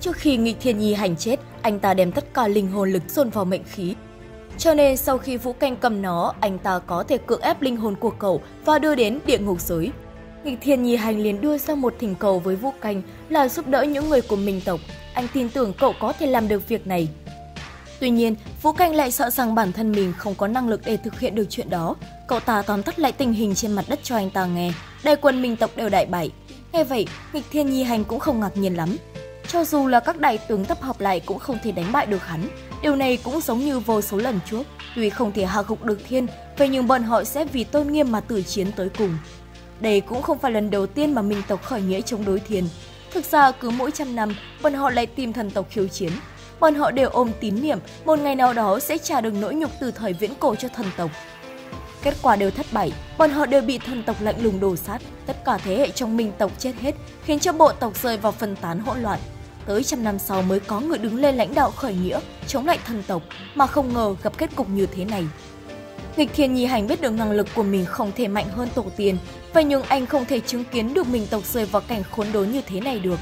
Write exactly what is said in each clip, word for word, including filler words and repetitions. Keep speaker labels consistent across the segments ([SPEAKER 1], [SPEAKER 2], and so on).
[SPEAKER 1] Trước khi Nghịch Thiên Nhi Hành chết, anh ta đem tất cả linh hồn lực dồn vào mệnh khí. Cho nên sau khi Vũ Canh cầm nó, anh ta có thể cưỡng ép linh hồn của cậu và đưa đến địa ngục giới. Nghịch Thiên Nhi Hành liền đưa ra một thỉnh cầu với Vũ Canh là giúp đỡ những người của Minh tộc. Anh tin tưởng cậu có thể làm được việc này. Tuy nhiên, Vũ Canh lại sợ rằng bản thân mình không có năng lực để thực hiện được chuyện đó. Cậu ta tóm tắt lại tình hình trên mặt đất cho anh ta nghe. Đại quân Minh tộc đều đại bại. Nghe vậy, Nghịch Thiên Nhi Hành cũng không ngạc nhiên lắm. Cho dù là các đại tướng tập hợp lại cũng không thể đánh bại được hắn. Điều này cũng giống như vô số lần trước. Tuy không thể hạ gục được thiên, vậy nhưng bọn họ sẽ vì tôn nghiêm mà tử chiến tới cùng. Đây cũng không phải lần đầu tiên mà Minh tộc khởi nghĩa chống đối thiên. Thực ra cứ mỗi trăm năm, bọn họ lại tìm thần tộc khiêu chiến. Bọn họ đều ôm tín niệm một ngày nào đó sẽ trả được nỗi nhục từ thời viễn cổ cho thần tộc. Kết quả đều thất bại, bọn họ đều bị thần tộc lạnh lùng đổ sát. Tất cả thế hệ trong Minh tộc chết hết, khiến cho bộ tộc rơi vào phân tán hỗn loạn. Tới trăm năm sau mới có người đứng lên lãnh đạo khởi nghĩa, chống lại thần tộc, mà không ngờ gặp kết cục như thế này. Nghịch Thiên Nhi Hành biết được năng lực của mình không thể mạnh hơn tổ tiên, vậy nhưng anh không thể chứng kiến được Minh tộc rơi vào cảnh khốn đốn như thế này được.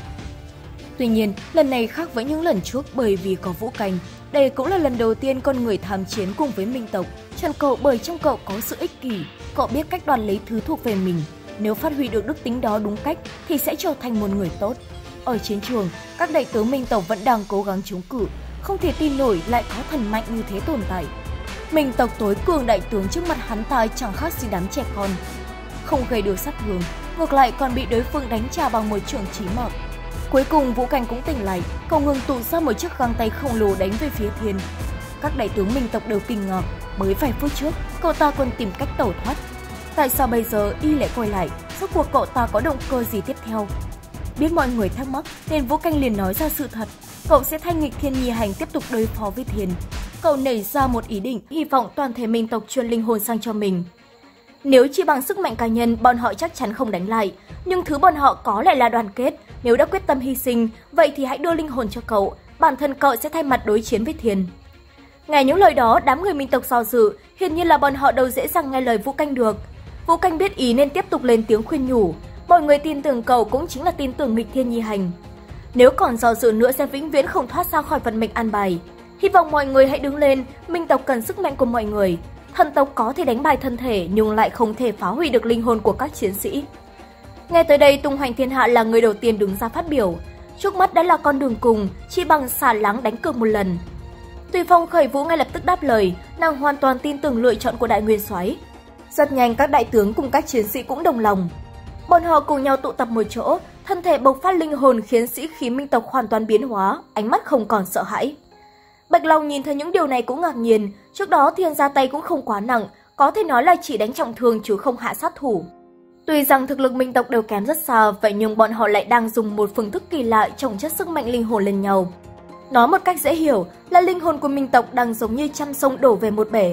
[SPEAKER 1] Tuy nhiên, lần này khác với những lần trước bởi vì có Vũ Canh. Đây cũng là lần đầu tiên con người tham chiến cùng với Minh tộc, chọn cậu bởi trong cậu có sự ích kỷ, cậu biết cách đoạt lấy thứ thuộc về mình. Nếu phát huy được đức tính đó đúng cách thì sẽ trở thành một người tốt. Ở chiến trường, các đại tướng Minh tộc vẫn đang cố gắng chống cự, không thể tin nổi lại có thần mạnh như thế tồn tại. Minh tộc tối cường đại tướng trước mặt hắn ta chẳng khác gì đám trẻ con. Không gây được sát thương, ngược lại còn bị đối phương đánh trả bằng một chưởng chí mạng. Cuối cùng Vũ Canh cũng tỉnh lại, cậu ngừng tụ ra một chiếc găng tay khổng lồ đánh về phía thiên. Các đại tướng Minh tộc đều kinh ngạc, mới vài phút trước cậu ta còn tìm cách tẩu thoát. Tại sao bây giờ y lại quay lại, rốt cuộc cậu ta có động cơ gì tiếp theo? Biết mọi người thắc mắc nên Vũ Canh liền nói ra sự thật, cậu sẽ thay Nghịch Thiên Nhi Hành tiếp tục đối phó với thiên. Cậu nảy ra một ý định, hy vọng toàn thể Minh tộc truyền linh hồn sang cho mình. Nếu chỉ bằng sức mạnh cá nhân, bọn họ chắc chắn không đánh lại, nhưng thứ bọn họ có lại là đoàn kết. Nếu đã quyết tâm hy sinh, vậy thì hãy đưa linh hồn cho cậu, bản thân cậu sẽ thay mặt đối chiến với thiên. Nghe những lời đó, đám người Minh tộc do dự, hiển nhiên là bọn họ đâu dễ dàng nghe lời Vũ Canh được. Vũ Canh biết ý nên tiếp tục lên tiếng khuyên nhủ. Mọi người tin tưởng cậu cũng chính là tin tưởng Nghịch Thiên Nhi Hành. Nếu còn do dự nữa sẽ vĩnh viễn không thoát ra khỏi vận mệnh an bài. Hy vọng mọi người hãy đứng lên, Minh tộc cần sức mạnh của mọi người. Thần tộc có thể đánh bại thân thể nhưng lại không thể phá hủy được linh hồn của các chiến sĩ. Nghe tới đây, tung hoành thiên hạ là người đầu tiên đứng ra phát biểu. Trước mắt đã là con đường cùng, chỉ bằng xả láng đánh cược một lần. Tùy Phong Khởi Vũ ngay lập tức đáp lời, nàng hoàn toàn tin tưởng lựa chọn của Đại Nguyên Soái. Rất nhanh các đại tướng cùng các chiến sĩ cũng đồng lòng. Bọn họ cùng nhau tụ tập một chỗ, thân thể bộc phát linh hồn khiến sĩ khí Minh tộc hoàn toàn biến hóa, ánh mắt không còn sợ hãi. Bạch Long nhìn thấy những điều này cũng ngạc nhiên, trước đó thiên ra tay cũng không quá nặng, có thể nói là chỉ đánh trọng thương chứ không hạ sát thủ. Tuy rằng thực lực Minh tộc đều kém rất xa, vậy nhưng bọn họ lại đang dùng một phương thức kỳ lạ chồng chất sức mạnh linh hồn lên nhau. Nói một cách dễ hiểu là linh hồn của Minh tộc đang giống như trăm sông đổ về một bể.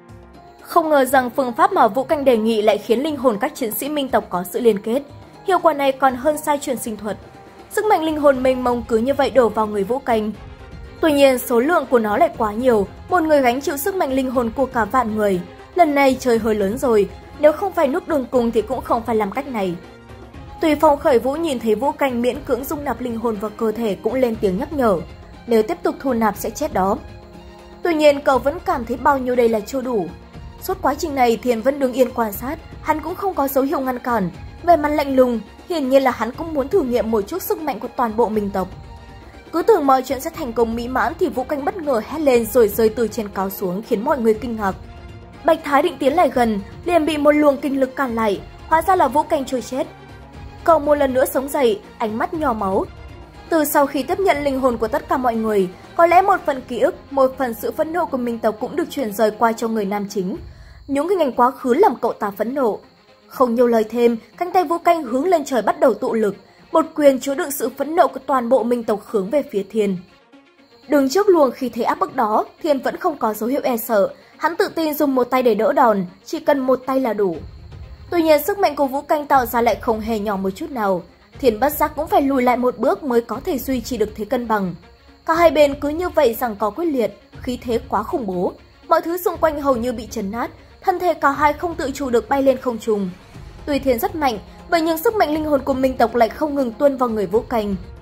[SPEAKER 1] Không ngờ rằng phương pháp mà Vũ Canh đề nghị lại khiến linh hồn các chiến sĩ Minh tộc có sự liên kết. Hiệu quả này còn hơn sai truyền sinh thuật. Sức mạnh linh hồn mênh mông cứ như vậy đổ vào người Vũ Canh. Tuy nhiên số lượng của nó lại quá nhiều, một người gánh chịu sức mạnh linh hồn của cả vạn người. Lần này trời hơi lớn rồi, nếu không phải nút đường cùng thì cũng không phải làm cách này. Tùy Phong Khởi Vũ nhìn thấy Vũ Canh miễn cưỡng dung nạp linh hồn vào cơ thể cũng lên tiếng nhắc nhở, nếu tiếp tục thu nạp sẽ chết đó. Tuy nhiên cậu vẫn cảm thấy bao nhiêu đây là chưa đủ. Suốt quá trình này Thiên vẫn đứng yên quan sát, hắn cũng không có dấu hiệu ngăn cản, về mặt lạnh lùng, hiển nhiên là hắn cũng muốn thử nghiệm một chút sức mạnh của toàn bộ Minh tộc. Cứ tưởng mọi chuyện sẽ thành công mỹ mãn thì Vũ Canh bất ngờ hét lên rồi rơi từ trên cao xuống khiến mọi người kinh ngạc. Bạch Thái định tiến lại gần, liền bị một luồng kinh lực cản lại, hóa ra là Vũ Canh trôi chết. Cậu một lần nữa sống dậy, ánh mắt nhỏ máu. Từ sau khi tiếp nhận linh hồn của tất cả mọi người, có lẽ một phần ký ức, một phần sự phẫn nộ của Minh tộc cũng được truyền rời qua cho người nam chính. Những hình ảnh quá khứ làm cậu ta phẫn nộ. Không nhiều lời thêm, cánh tay Vũ Canh hướng lên trời bắt đầu tụ lực, một quyền chứa đựng sự phẫn nộ của toàn bộ Minh tộc hướng về phía Thiên. Đứng trước luồng khí thế áp bức đó, Thiên vẫn không có dấu hiệu e sợ, hắn tự tin dùng một tay để đỡ đòn, chỉ cần một tay là đủ. Tuy nhiên sức mạnh của Vũ Canh tạo ra lại không hề nhỏ một chút nào, Thiên bất giác cũng phải lùi lại một bước mới có thể duy trì được thế cân bằng. Cả hai bên cứ như vậy giằng co quyết liệt, khí thế quá khủng bố, mọi thứ xung quanh hầu như bị chấn nát, thân thể cả hai không tự chủ được bay lên không trung. Tuy Thiên rất mạnh, vậy nhưng sức mạnh linh hồn của Minh tộc lại không ngừng tuôn vào người Vũ Canh.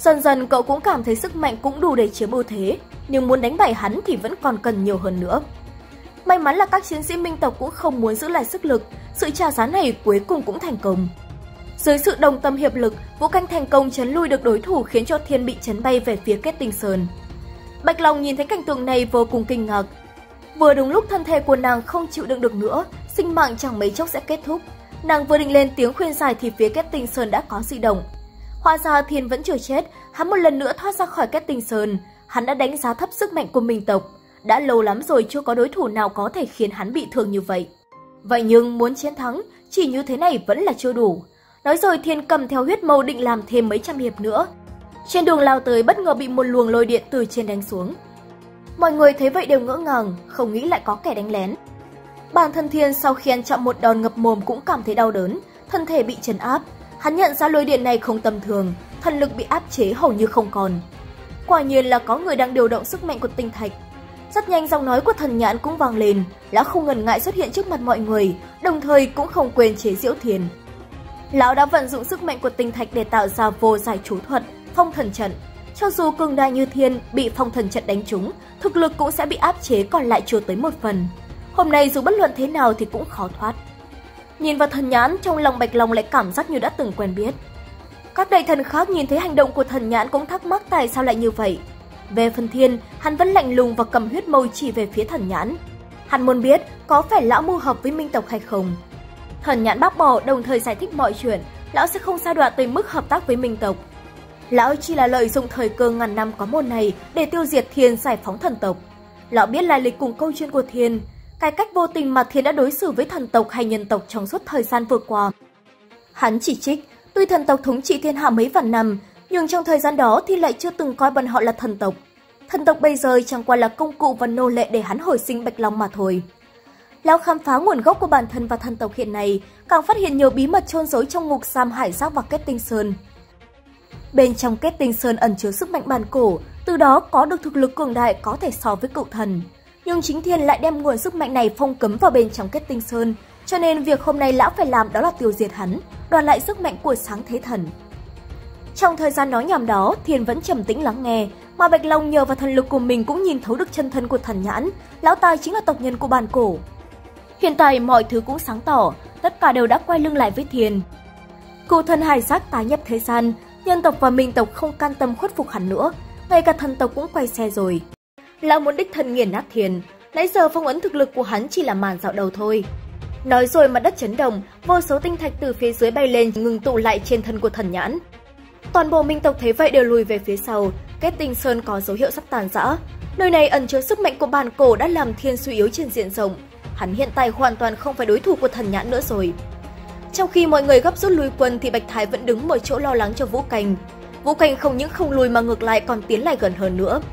[SPEAKER 1] Dần dần cậu cũng cảm thấy sức mạnh cũng đủ để chiếm ưu thế, nhưng muốn đánh bại hắn thì vẫn còn cần nhiều hơn nữa. May mắn là các chiến sĩ minh tộc cũng không muốn giữ lại sức lực, sự trả giá này cuối cùng cũng thành công. Dưới sự đồng tâm hiệp lực, Vũ Canh thành công trấn lui được đối thủ khiến cho Thiên bị chấn bay về phía Kết Tinh Sơn. Bạch Long nhìn thấy cảnh tượng này vô cùng kinh ngạc. Vừa đúng lúc thân thể của nàng không chịu đựng được nữa, sinh mạng chẳng mấy chốc sẽ kết thúc. Nàng vừa định lên tiếng khuyên giải thì phía Kết Tinh Sơn đã có dị động. Hóa ra Thiên vẫn chưa chết, hắn một lần nữa thoát ra khỏi Kết Tinh Sơn. Hắn đã đánh giá thấp sức mạnh của minh tộc. Đã lâu lắm rồi chưa có đối thủ nào có thể khiến hắn bị thương như vậy. Vậy nhưng muốn chiến thắng, chỉ như thế này vẫn là chưa đủ. Nói rồi Thiên cầm theo huyết mâu định làm thêm mấy trăm hiệp nữa. Trên đường lao tới bất ngờ bị một luồng lôi điện từ trên đánh xuống. Mọi người thấy vậy đều ngỡ ngàng, không nghĩ lại có kẻ đánh lén. Bản thân Thiên sau khi ăn chậm một đòn ngập mồm cũng cảm thấy đau đớn, thân thể bị trấn áp. Hắn nhận ra lôi điện này không tầm thường, thần lực bị áp chế hầu như không còn. Quả nhiên là có người đang điều động sức mạnh của tinh thạch. Rất nhanh giọng nói của Thần Nhãn cũng vang lên, lão không ngần ngại xuất hiện trước mặt mọi người, đồng thời cũng không quên chế giễu Thiên. Lão đã vận dụng sức mạnh của tinh thạch để tạo ra vô giải chú thuật, phong thần trận. Cho dù cường đại như Thiên bị phong thần trận đánh trúng, thực lực cũng sẽ bị áp chế còn lại chưa tới một phần. Hôm nay dù bất luận thế nào thì cũng khó thoát. Nhìn vào Thần Nhãn, trong lòng Bạch Long lại cảm giác như đã từng quen biết. Các đại thần khác nhìn thấy hành động của Thần Nhãn cũng thắc mắc tại sao lại như vậy. Về phần Thiên, hắn vẫn lạnh lùng và cầm huyết mâu chỉ về phía Thần Nhãn. Hắn muốn biết có phải lão mưu hợp với minh tộc hay không. Thần Nhãn bác bỏ, đồng thời giải thích mọi chuyện, lão sẽ không sa đọa tới mức hợp tác với minh tộc. Lão chỉ là lợi dụng thời cơ ngàn năm có một này để tiêu diệt Thiên, giải phóng thần tộc. Lão biết lai lịch cùng câu chuyện của Thiên, cái cách vô tình mà Thiên đã đối xử với thần tộc hay nhân tộc trong suốt thời gian vừa qua. Hắn chỉ trích, tuy thần tộc thống trị thiên hạ mấy vạn năm, nhưng trong thời gian đó thì lại chưa từng coi bọn họ là thần tộc. Thần tộc bây giờ chẳng qua là công cụ và nô lệ để hắn hồi sinh Bạch Long mà thôi. Lão khám phá nguồn gốc của bản thân và thần tộc hiện nay, càng phát hiện nhiều bí mật chôn giấu trong ngục giam Hải Giác và Kết Tinh Sơn. Bên trong Kết Tinh Sơn ẩn chứa sức mạnh bản cổ, từ đó có được thực lực cường đại có thể so với cựu thần. Nhưng chính Thiên lại đem nguồn sức mạnh này phong cấm vào bên trong Kết Tinh Sơn, cho nên việc hôm nay lão phải làm đó là tiêu diệt hắn, đoạt lại sức mạnh của sáng thế thần. Trong thời gian nói nhảm đó, Thiên vẫn trầm tĩnh lắng nghe, mà Bạch Long nhờ vào thần lực của mình cũng nhìn thấu được chân thân của Thần Nhãn, lão ta chính là tộc nhân của bản cổ. Hiện tại mọi thứ cũng sáng tỏ, tất cả đều đã quay lưng lại với Thiên. Cựu thần Hải Giác tái nhập thế gian, nhân tộc và minh tộc không can tâm khuất phục hắn nữa, ngay cả thần tộc cũng quay xe rồi. Lão muốn đích thân nghiền nát Thiên, nãy giờ phong ấn thực lực của hắn chỉ là màn dạo đầu thôi. Nói rồi mặt đất chấn động, vô số tinh thạch từ phía dưới bay lên ngừng tụ lại trên thân của Thần Nhãn. Toàn bộ minh tộc thấy vậy đều lùi về phía sau, Kết Tinh Sơn có dấu hiệu sắp tàn rã. Nơi này ẩn chứa sức mạnh của bản cổ đã làm Thiên suy yếu trên diện rộng. Hắn hiện tại hoàn toàn không phải đối thủ của Thần Nhãn nữa rồi. Trong khi mọi người gấp rút lui quân thì Bạch Thái vẫn đứng một chỗ lo lắng cho Vũ Canh. Vũ Canh không những không lùi mà ngược lại còn tiến lại gần hơn nữa.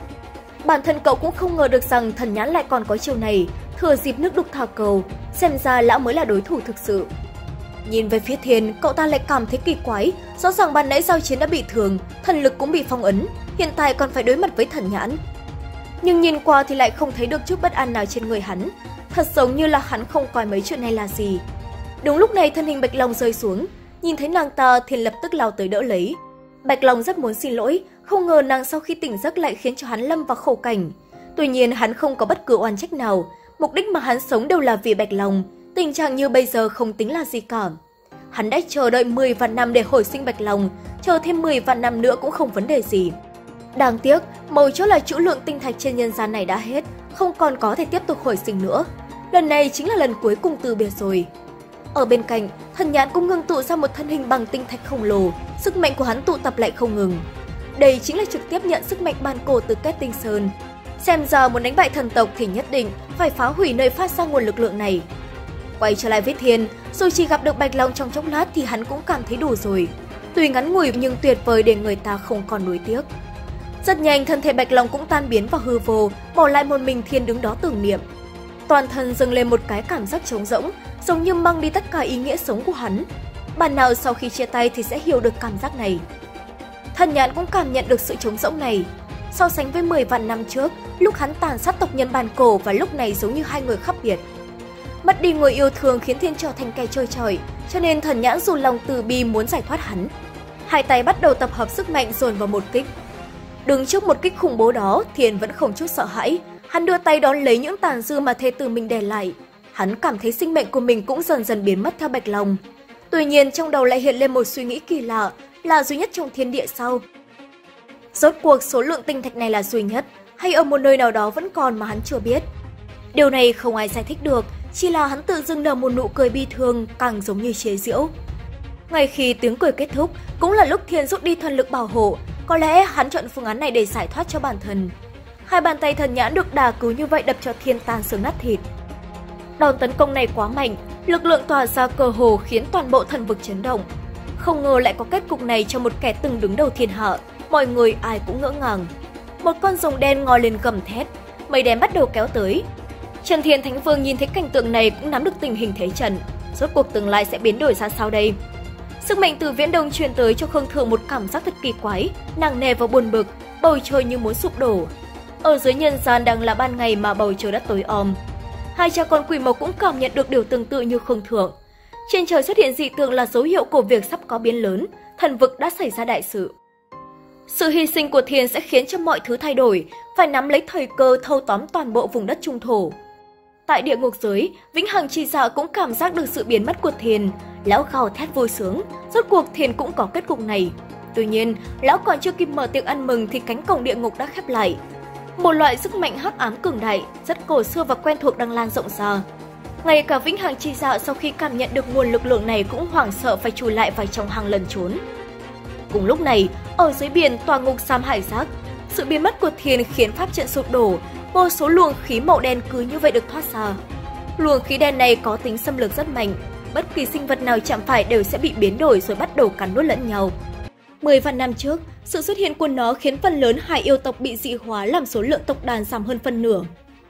[SPEAKER 1] Bản thân cậu cũng không ngờ được rằng Thần Nhãn lại còn có chiêu này, thừa dịp nước đục thả cầu, xem ra lão mới là đối thủ thực sự. Nhìn về phía Thiên, cậu ta lại cảm thấy kỳ quái, rõ ràng ban nãy giao chiến đã bị thương, thần lực cũng bị phong ấn, hiện tại còn phải đối mặt với Thần Nhãn. Nhưng nhìn qua thì lại không thấy được chút bất an nào trên người hắn, thật giống như là hắn không coi mấy chuyện này là gì. Đúng lúc này thân hình Bạch Long rơi xuống, nhìn thấy nàng ta Thiên lập tức lao tới đỡ lấy. Bạch Long rất muốn xin lỗi, không ngờ nàng sau khi tỉnh giấc lại khiến cho hắn lâm vào khổ cảnh. Tuy nhiên hắn không có bất cứ oan trách nào, mục đích mà hắn sống đều là vì Bạch Long, tình trạng như bây giờ không tính là gì cả. Hắn đã chờ đợi mười vạn năm để hồi sinh Bạch Long, chờ thêm mười vạn năm nữa cũng không vấn đề gì. Đáng tiếc, mấu chốt là trữ lượng tinh thạch trên nhân gian này đã hết, không còn có thể tiếp tục hồi sinh nữa. Lần này chính là lần cuối cùng từ biệt rồi. Ở bên cạnh, Thần Nhãn cũng ngưng tụ ra một thân hình bằng tinh thạch khổng lồ, sức mạnh của hắn tụ tập lại không ngừng. Đây chính là trực tiếp nhận sức mạnh bản cổ từ Kết Tinh Sơn. Xem ra muốn đánh bại thần tộc thì nhất định phải phá hủy nơi phát ra nguồn lực lượng này. Quay trở lại với Thiên, dù chỉ gặp được Bạch Long trong chốc lát thì hắn cũng cảm thấy đủ rồi. Tuy ngắn ngủi nhưng tuyệt vời để người ta không còn nuối tiếc. Rất nhanh thân thể Bạch Long cũng tan biến vào hư vô, bỏ lại một mình Thiên đứng đó tưởng niệm. Toàn thân dâng lên một cái cảm giác trống rỗng, giống như mang đi tất cả ý nghĩa sống của hắn. Bạn nào sau khi chia tay thì sẽ hiểu được cảm giác này. Thần Nhãn cũng cảm nhận được sự trống rỗng này. So sánh với mười vạn năm trước, lúc hắn tàn sát tộc nhân bản cổ và lúc này giống như hai người khác biệt. Mất đi người yêu thương khiến Thiên trở thành kẻ trơ trọi, cho nên Thần Nhãn dù lòng từ bi muốn giải thoát hắn. Hai tay bắt đầu tập hợp sức mạnh dồn vào một kích. Đứng trước một kích khủng bố đó, Thiên vẫn không chút sợ hãi. Hắn đưa tay đón lấy những tàn dư mà thê tử mình để lại. Hắn cảm thấy sinh mệnh của mình cũng dần dần biến mất theo Bạch Long. Tuy nhiên trong đầu lại hiện lên một suy nghĩ kỳ lạ, là duy nhất trong thiên địa sao? Rốt cuộc số lượng tinh thạch này là duy nhất, hay ở một nơi nào đó vẫn còn mà hắn chưa biết? Điều này không ai giải thích được, chỉ là hắn tự dưng nở một nụ cười bi thương, càng giống như chế giễu. Ngay khi tiếng cười kết thúc, cũng là lúc Thiên rút đi thần lực bảo hộ, có lẽ hắn chọn phương án này để giải thoát cho bản thân. Hai bàn tay thần nhãn được đà cứ như vậy đập cho Thiên tan xương nát thịt. Đòn tấn công này quá mạnh, lực lượng tỏa ra cơ hồ khiến toàn bộ thần vực chấn động. Không ngờ lại có kết cục này cho một kẻ từng đứng đầu thiên hạ, mọi người ai cũng ngỡ ngàng. Một con rồng đen ngoi lên gầm thét, mây đen bắt đầu kéo tới. Trần Thiên Thánh Vương nhìn thấy cảnh tượng này cũng nắm được tình hình thế trận, rốt cuộc tương lai sẽ biến đổi ra sao đây? Sức mạnh từ viễn đông truyền tới cho Khương Thượng một cảm giác thật kỳ quái, nặng nề và buồn bực, bầu trời như muốn sụp đổ. Ở dưới nhân gian đang là ban ngày mà bầu trời đã tối om. Hai cha con Quỷ Mộc cũng cảm nhận được điều tương tự như Khương Thượng. Trên trời xuất hiện dị tượng là dấu hiệu của việc sắp có biến lớn, thần vực đã xảy ra đại sự. Sự hy sinh của Thiên sẽ khiến cho mọi thứ thay đổi, phải nắm lấy thời cơ thâu tóm toàn bộ vùng đất trung thổ. Tại địa ngục giới, Vĩnh Hằng Chi Dạ cũng cảm giác được sự biến mất của Thiên. Lão gào thét vui sướng, rốt cuộc Thiên cũng có kết cục này. Tuy nhiên, lão còn chưa kịp mở tiệc ăn mừng thì cánh cổng địa ngục đã khép lại. Một loại sức mạnh hắc ám cường đại, rất cổ xưa và quen thuộc đang lan rộng ra. Ngay cả Vĩnh Hằng Chi Dạ sau khi cảm nhận được nguồn lực lượng này cũng hoảng sợ phải chui lại vào trong hang lẩn trốn. Cùng lúc này, ở dưới biển tòa ngục Sam Hải Giác, sự biến mất của Thiên khiến pháp trận sụp đổ, vô số luồng khí màu đen cứ như vậy được thoát ra. Luồng khí đen này có tính xâm lược rất mạnh, bất kỳ sinh vật nào chạm phải đều sẽ bị biến đổi rồi bắt đầu cắn nuốt lẫn nhau. Mười vạn năm trước, sự xuất hiện của nó khiến phần lớn hải yêu tộc bị dị hóa làm số lượng tộc đàn giảm hơn phân nửa.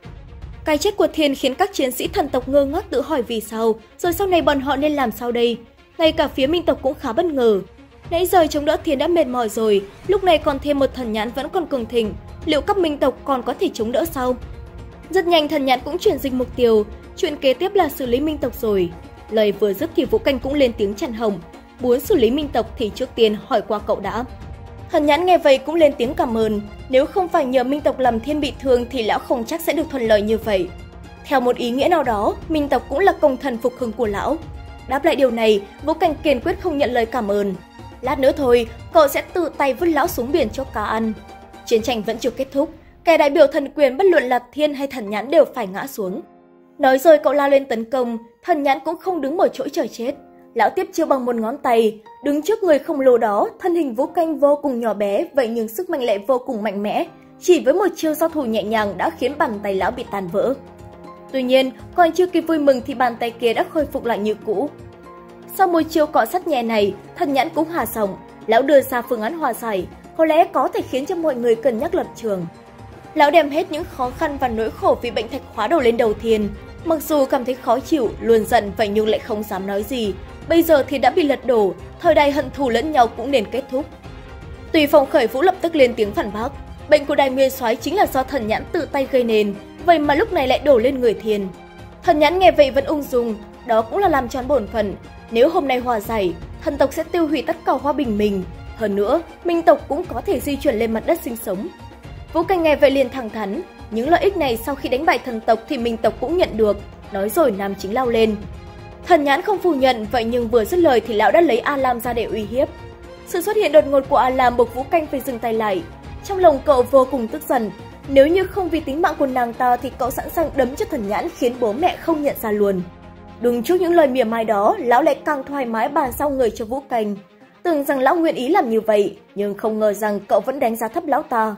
[SPEAKER 1] Cái chết của Thiên khiến các chiến sĩ thần tộc ngơ ngác tự hỏi vì sao, rồi sau này bọn họ nên làm sao đây? Ngay cả phía Minh tộc cũng khá bất ngờ. Nãy giờ chống đỡ Thiên đã mệt mỏi rồi, lúc này còn thêm một thần nhãn vẫn còn cường thịnh, liệu các Minh tộc còn có thể chống đỡ sao? Rất nhanh thần nhãn cũng chuyển dịch mục tiêu, chuyện kế tiếp là xử lý Minh tộc rồi. Lời vừa dứt thì Vũ Canh cũng lên tiếng chặn họng, muốn xử lý Minh tộc thì trước tiên hỏi qua cậu đã. Thần nhãn nghe vậy cũng lên tiếng cảm ơn, nếu không phải nhờ Minh tộc làm Thiên bị thương thì lão không chắc sẽ được thuận lợi như vậy. Theo một ý nghĩa nào đó, Minh tộc cũng là công thần phục hưng của lão. Đáp lại điều này, Vũ Canh kiên quyết không nhận lời cảm ơn. Lát nữa thôi, cậu sẽ tự tay vứt lão xuống biển cho cá ăn. Chiến tranh vẫn chưa kết thúc, kẻ đại biểu thần quyền bất luận là Thiên hay thần nhãn đều phải ngã xuống. Nói rồi cậu lao lên tấn công, thần nhãn cũng không đứng một chỗ chờ chết. Lão tiếp chiêu bằng một ngón tay, đứng trước người khổng lồ đó, thân hình Vũ Canh vô cùng nhỏ bé, vậy nhưng sức mạnh lại vô cùng mạnh mẽ. Chỉ với một chiêu giao thủ nhẹ nhàng đã khiến bàn tay lão bị tàn vỡ. Tuy nhiên, còn chưa kịp vui mừng thì bàn tay kia đã khôi phục lại như cũ. Sau một chiêu cọ sát nhẹ này, thần nhãn cũng hạ giọng, lão đưa ra phương án hòa giải, có lẽ có thể khiến cho mọi người cân nhắc lập trường. Lão đem hết những khó khăn và nỗi khổ vì bệnh thạch khóa đầu lên đầu Thiên. Mặc dù cảm thấy khó chịu, luôn giận vậy nhưng lại không dám nói gì. Bây giờ thì đã bị lật đổ, thời đại hận thù lẫn nhau cũng nên kết thúc. Tùy Phong Khởi Vũ lập tức lên tiếng phản bác, bệnh của Đại Nguyên Soái chính là do thần nhãn tự tay gây nên, vậy mà lúc này lại đổ lên người Thiên. Thần nhãn nghe vậy vẫn ung dung, đó cũng là làm tròn bổn phận. Nếu hôm nay hòa giải, thần tộc sẽ tiêu hủy tất cả Hoa Bình mình. Hơn nữa, Minh tộc cũng có thể di chuyển lên mặt đất sinh sống. Vũ Canh nghe vậy liền thẳng thắn, những lợi ích này sau khi đánh bại thần tộc thì Minh tộc cũng nhận được. Nói rồi nam chính lao lên. Thần nhãn không phủ nhận, vậy nhưng vừa dứt lời thì lão đã lấy A Lam ra để uy hiếp. Sự xuất hiện đột ngột của A Lam buộc Vũ Canh phải dừng tay lại. Trong lòng cậu vô cùng tức giận. Nếu như không vì tính mạng của nàng ta thì cậu sẵn sàng đấm cho thần nhãn khiến bố mẹ không nhận ra luôn. Đúng trước những lời mỉa mai đó, lão lại càng thoải mái bàn giao người cho Vũ Canh. Tưởng rằng lão nguyện ý làm như vậy, nhưng không ngờ rằng cậu vẫn đánh giá thấp lão ta.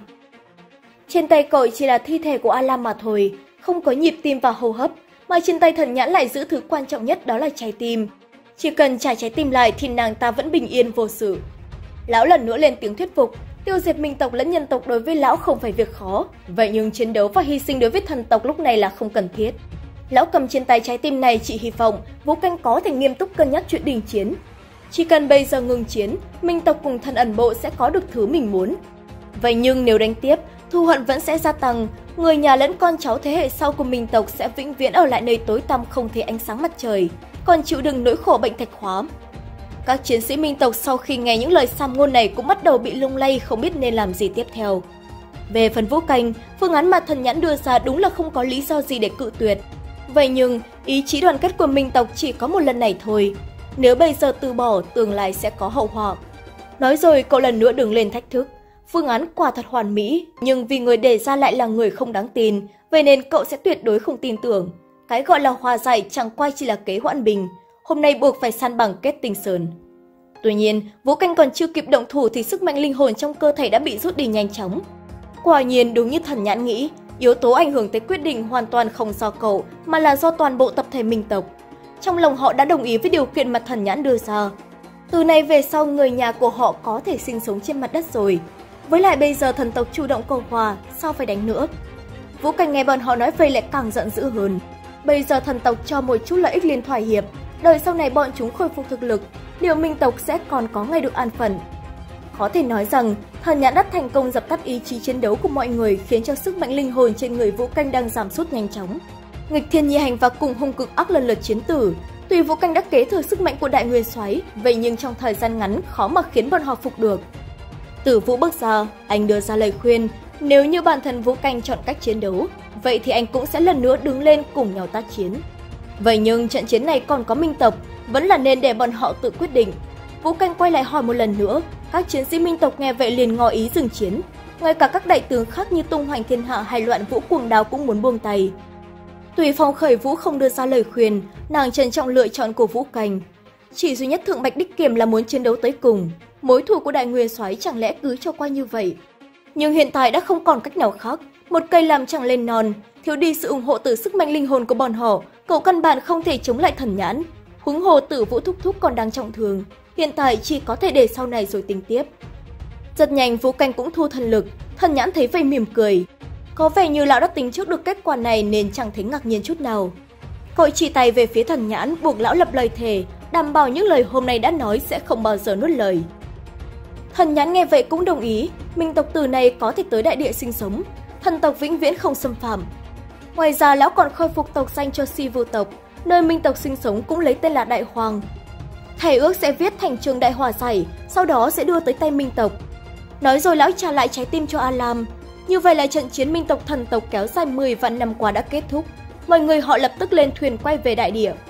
[SPEAKER 1] Trên tay cậu chỉ là thi thể của A Lam mà thôi, không có nhịp tim và hô hấp, mà trên tay thần nhãn lại giữ thứ quan trọng nhất đó là trái tim. Chỉ cần trả trái tim lại thì nàng ta vẫn bình yên vô sự. Lão lần nữa lên tiếng thuyết phục, tiêu diệt Minh tộc lẫn nhân tộc đối với lão không phải việc khó, vậy nhưng chiến đấu và hy sinh đối với thần tộc lúc này là không cần thiết. Lão cầm trên tay trái tim này chỉ hy vọng Vũ Canh có thể nghiêm túc cân nhắc chuyện đình chiến. Chỉ cần bây giờ ngừng chiến, Minh tộc cùng thần ẩn bộ sẽ có được thứ mình muốn. Vậy nhưng nếu đánh tiếp, thù hận vẫn sẽ gia tăng, người nhà lẫn con cháu thế hệ sau của Minh tộc sẽ vĩnh viễn ở lại nơi tối tăm không thấy ánh sáng mặt trời, còn chịu đựng nỗi khổ bệnh thạch khóa. Các chiến sĩ minh tộc sau khi nghe những lời sàm ngôn này cũng bắt đầu bị lung lay, không biết nên làm gì tiếp theo. Về phần Vũ Canh, phương án mà Thần Nhãn đưa ra đúng là không có lý do gì để cự tuyệt. Vậy nhưng, ý chí đoàn kết của minh tộc chỉ có một lần này thôi. Nếu bây giờ từ bỏ, tương lai sẽ có hậu họa. Nói rồi cậu lần nữa đứng lên thách thức. Phương án quả thật hoàn mỹ, nhưng vì người đề ra lại là người không đáng tin, vậy nên cậu sẽ tuyệt đối không tin tưởng. Cái gọi là hòa giải chẳng qua chỉ là kế hoãn bình. Hôm nay buộc phải san bằng kết Tinh Sơn. Tuy nhiên, Vũ Canh còn chưa kịp động thủ thì sức mạnh linh hồn trong cơ thể đã bị rút đi nhanh chóng. Quả nhiên đúng như Thần Nhãn nghĩ, yếu tố ảnh hưởng tới quyết định hoàn toàn không do cậu, mà là do toàn bộ tập thể minh tộc. Trong lòng họ đã đồng ý với điều kiện mà Thần Nhãn đưa ra. Từ nay về sau, người nhà của họ có thể sinh sống trên mặt đất rồi. Với lại bây giờ thần tộc chủ động cầu hòa, sao phải đánh nữa? Vũ Canh nghe bọn họ nói vậy lại càng giận dữ hơn. Bây giờ thần tộc cho một chút lợi ích liền thỏa hiệp, đời sau này bọn chúng khôi phục thực lực, liệu minh tộc sẽ còn có ngày được an phận? Có thể nói rằng, Thần Nhãn đã thành công dập tắt ý chí chiến đấu của mọi người, khiến cho sức mạnh linh hồn trên người Vũ Canh đang giảm sút nhanh chóng. Nghịch Thiên Nhi Hành và cùng hung cực ác lần lượt chiến tử. Tuy Vũ Canh đã kế thừa sức mạnh của Đại Nguyên Soái, vậy nhưng trong thời gian ngắn khó mà khiến bọn họ phục được. Tử Vũ bước ra, anh đưa ra lời khuyên, nếu như bản thân Vũ Canh chọn cách chiến đấu, vậy thì anh cũng sẽ lần nữa đứng lên cùng nhau tác chiến. Vậy nhưng trận chiến này còn có minh tộc, vẫn là nên để bọn họ tự quyết định. Vũ Canh quay lại hỏi một lần nữa, các chiến sĩ minh tộc nghe vậy liền ngỏ ý dừng chiến. Ngay cả các đại tướng khác như Tung Hoành Thiên Hạ hay Loạn Vũ Cuồng Đao cũng muốn buông tay. Tùy Phong Khởi Vũ không đưa ra lời khuyên, nàng trân trọng lựa chọn của Vũ Canh. Chỉ duy nhất Thượng Bạch Đích Kiềm là muốn chiến đấu tới cùng, mối thù của Đại Nguyên Soái chẳng lẽ cứ cho qua như vậy. Nhưng hiện tại đã không còn cách nào khác, một cây làm chẳng lên non, thiếu đi sự ủng hộ từ sức mạnh linh hồn của bọn họ, cậu căn bản không thể chống lại Thần Nhãn. Huống hồ Tử Vũ thúc thúc còn đang trọng thương, hiện tại chỉ có thể để sau này rồi tính tiếp. Rất nhanh Vũ Canh cũng thu thần lực, Thần Nhãn thấy vậy mỉm cười. Có vẻ như lão đã tính trước được kết quả này nên chẳng thấy ngạc nhiên chút nào. Cậu chỉ tay về phía Thần Nhãn, buộc lão lập lời thề, đảm bảo những lời hôm nay đã nói sẽ không bao giờ nuốt lời. Thần Nhãn nghe vậy cũng đồng ý, minh tộc từ này có thể tới đại địa sinh sống, thần tộc vĩnh viễn không xâm phạm. Ngoài ra lão còn khôi phục tộc danh cho Si Vưu tộc, nơi minh tộc sinh sống cũng lấy tên là Đại Hoàng. Thề ước sẽ viết thành chương Đại Hòa Giải, sau đó sẽ đưa tới tay minh tộc. Nói rồi lão trả lại trái tim cho A Lam. Như vậy là trận chiến minh tộc thần tộc kéo dài mười vạn năm qua đã kết thúc. Mọi người họ lập tức lên thuyền quay về đại địa.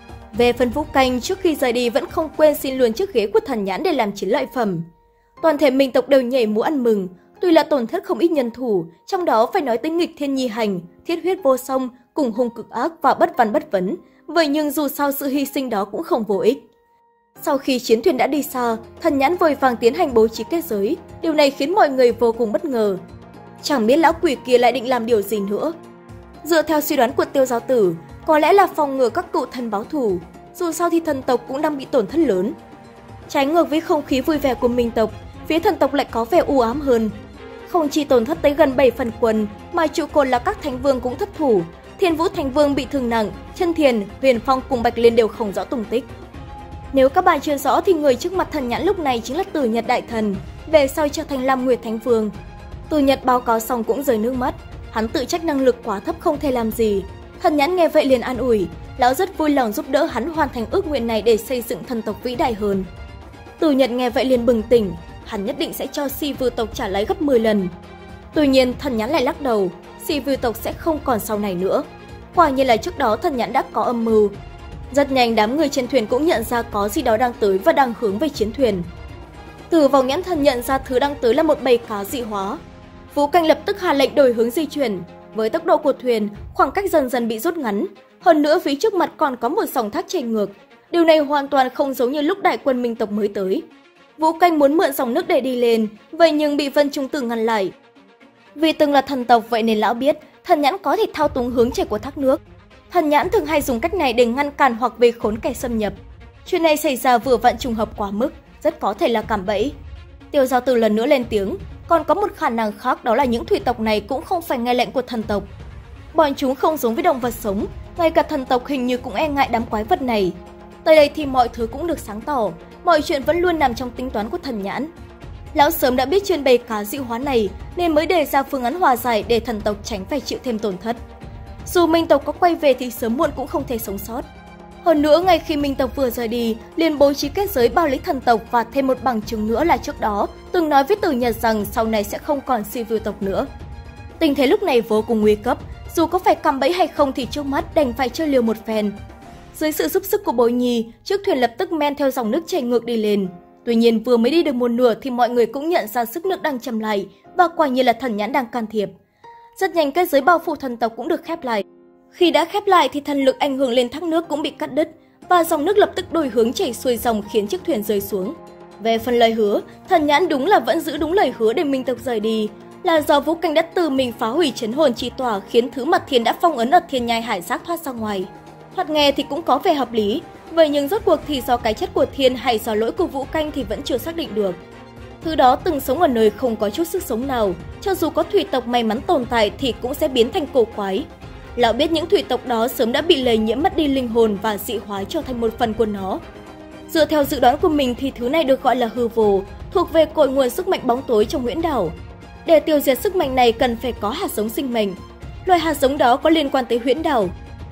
[SPEAKER 1] Về phần Vũ Canh, trước khi rời đi vẫn không quên xin luôn chiếc ghế của Thần Nhãn để làm chiến lợi phẩm. Toàn thể minh tộc đều nhảy múa ăn mừng, tuy là tổn thất không ít nhân thủ, trong đó phải nói tới Nghịch Thiên Nhi Hành, Thiết Huyết Vô Song, cùng hung cực ác và bất văn bất vấn. Vậy nhưng dù sao sự hy sinh đó cũng không vô ích. Sau khi chiến thuyền đã đi xa, Thần Nhãn vội vàng tiến hành bố trí kết giới, điều này khiến mọi người vô cùng bất ngờ. Chẳng biết lão quỷ kia lại định làm điều gì nữa. Dựa theo suy đoán của Tiêu Giao Tử, có lẽ là phòng ngừa các cựu thần báo thù, dù sao thì thần tộc cũng đang bị tổn thất lớn. Trái ngược với không khí vui vẻ của minh tộc, phía thần tộc lại có vẻ u ám hơn. Không chỉ tổn thất tới gần bảy phần quân, mà trụ cột là các thánh vương cũng thất thủ. Thiên Vũ Thánh Vương bị thương nặng, Chân Thiền, Huyền Phong cùng Bạch Liên đều không rõ tung tích. Nếu các bạn chưa rõ thì người trước mặt Thần Nhãn lúc này chính là Tử Nhật Đại Thần, về sau trở thành Lam Nguyệt Thánh Vương. Tử Nhật báo cáo xong cũng rơi nước mắt, hắn tự trách năng lực quá thấp không thể làm gì. Thần Nhãn nghe vậy liền an ủi, lão rất vui lòng giúp đỡ hắn hoàn thành ước nguyện này để xây dựng thần tộc vĩ đại hơn. Tử Nhật nghe vậy liền bừng tỉnh, hắn nhất định sẽ cho Si Vưu tộc trả lấy gấp mười lần. Tuy nhiên Thần Nhãn lại lắc đầu, Si Vưu tộc sẽ không còn sau này nữa. Quả nhiên là trước đó Thần Nhãn đã có âm mưu. Rất nhanh đám người trên thuyền cũng nhận ra có gì đó đang tới và đang hướng về chiến thuyền. Từ vào nhãn thần nhận ra thứ đang tới là một bầy cá dị hóa. Vũ Canh lập tức hạ lệnh đổi hướng di chuyển. Với tốc độ của thuyền, khoảng cách dần dần bị rút ngắn. Hơn nữa phía trước mặt còn có một dòng thác chảy ngược. Điều này hoàn toàn không giống như lúc đại quân minh tộc mới tới. Vũ Canh muốn mượn dòng nước để đi lên, vậy nhưng bị Vân Trung Tử ngăn lại. Vì từng là thần tộc vậy nên lão biết Thần Nhãn có thể thao túng hướng chảy của thác nước. Thần Nhãn thường hay dùng cách này để ngăn cản hoặc vây khốn kẻ xâm nhập. Chuyện này xảy ra vừa vặn trùng hợp quá mức, rất có thể là cạm bẫy. Tiêu Giao Tử lần nữa lên tiếng, còn có một khả năng khác, đó là những thủy tộc này cũng không phải nghe lệnh của thần tộc. Bọn chúng không giống với động vật sống, ngay cả thần tộc hình như cũng e ngại đám quái vật này. Tới đây thì mọi thứ cũng được sáng tỏ, mọi chuyện vẫn luôn nằm trong tính toán của Thần Nhãn. Lão sớm đã biết chuyện bầy cá dị hóa này nên mới đề ra phương án hòa giải để thần tộc tránh phải chịu thêm tổn thất. Dù minh tộc có quay về thì sớm muộn cũng không thể sống sót. Hơn nữa, ngay khi minh tộc vừa rời đi, liền bố trí kết giới bao lấy thần tộc và thêm một bằng chứng nữa là trước đó từng nói với Tử Nhật rằng sau này sẽ không còn Sivu tộc nữa. Tình thế lúc này vô cùng nguy cấp, dù có phải cạm bẫy hay không thì trước mắt đành phải chơi liều một phen. Dưới sự giúp sức của Bối Nhi, chiếc thuyền lập tức men theo dòng nước chảy ngược đi lên. Tuy nhiên vừa mới đi được một nửa thì mọi người cũng nhận ra sức nước đang chậm lại và quả nhiên là thần nhãn đang can thiệp. Rất nhanh kết giới bao phủ thần tộc cũng được khép lại. Khi đã khép lại thì thần lực ảnh hưởng lên thác nước cũng bị cắt đứt và dòng nước lập tức đổi hướng chảy xuôi dòng khiến chiếc thuyền rơi xuống. Về phần lời hứa, thần nhãn đúng là vẫn giữ đúng lời hứa để minh tộc rời đi, là do Vũ Canh đã tự mình phá hủy trấn hồn chi tỏa khiến thứ mà Thiên đã phong ấn ở Thiên Nhai Hải Giác thoát ra ngoài. Thoạt nghe thì cũng có vẻ hợp lý, vậy nhưng rốt cuộc thì do cái chết của Thiên hay do lỗi của Vũ Canh thì vẫn chưa xác định được. Thứ đó từng sống ở nơi không có chút sức sống nào, cho dù có thủy tộc may mắn tồn tại thì cũng sẽ biến thành cổ quái. Lão biết những thủy tộc đó sớm đã bị lây nhiễm mất đi linh hồn và dị hóa trở thành một phần của nó. Dựa theo dự đoán của mình thì thứ này được gọi là hư vô, thuộc về cội nguồn sức mạnh bóng tối trong huyễn đảo. Để tiêu diệt sức mạnh này cần phải có hạt giống sinh mệnh. Loài hạt giống đó có liên quan tới huyễn đảo.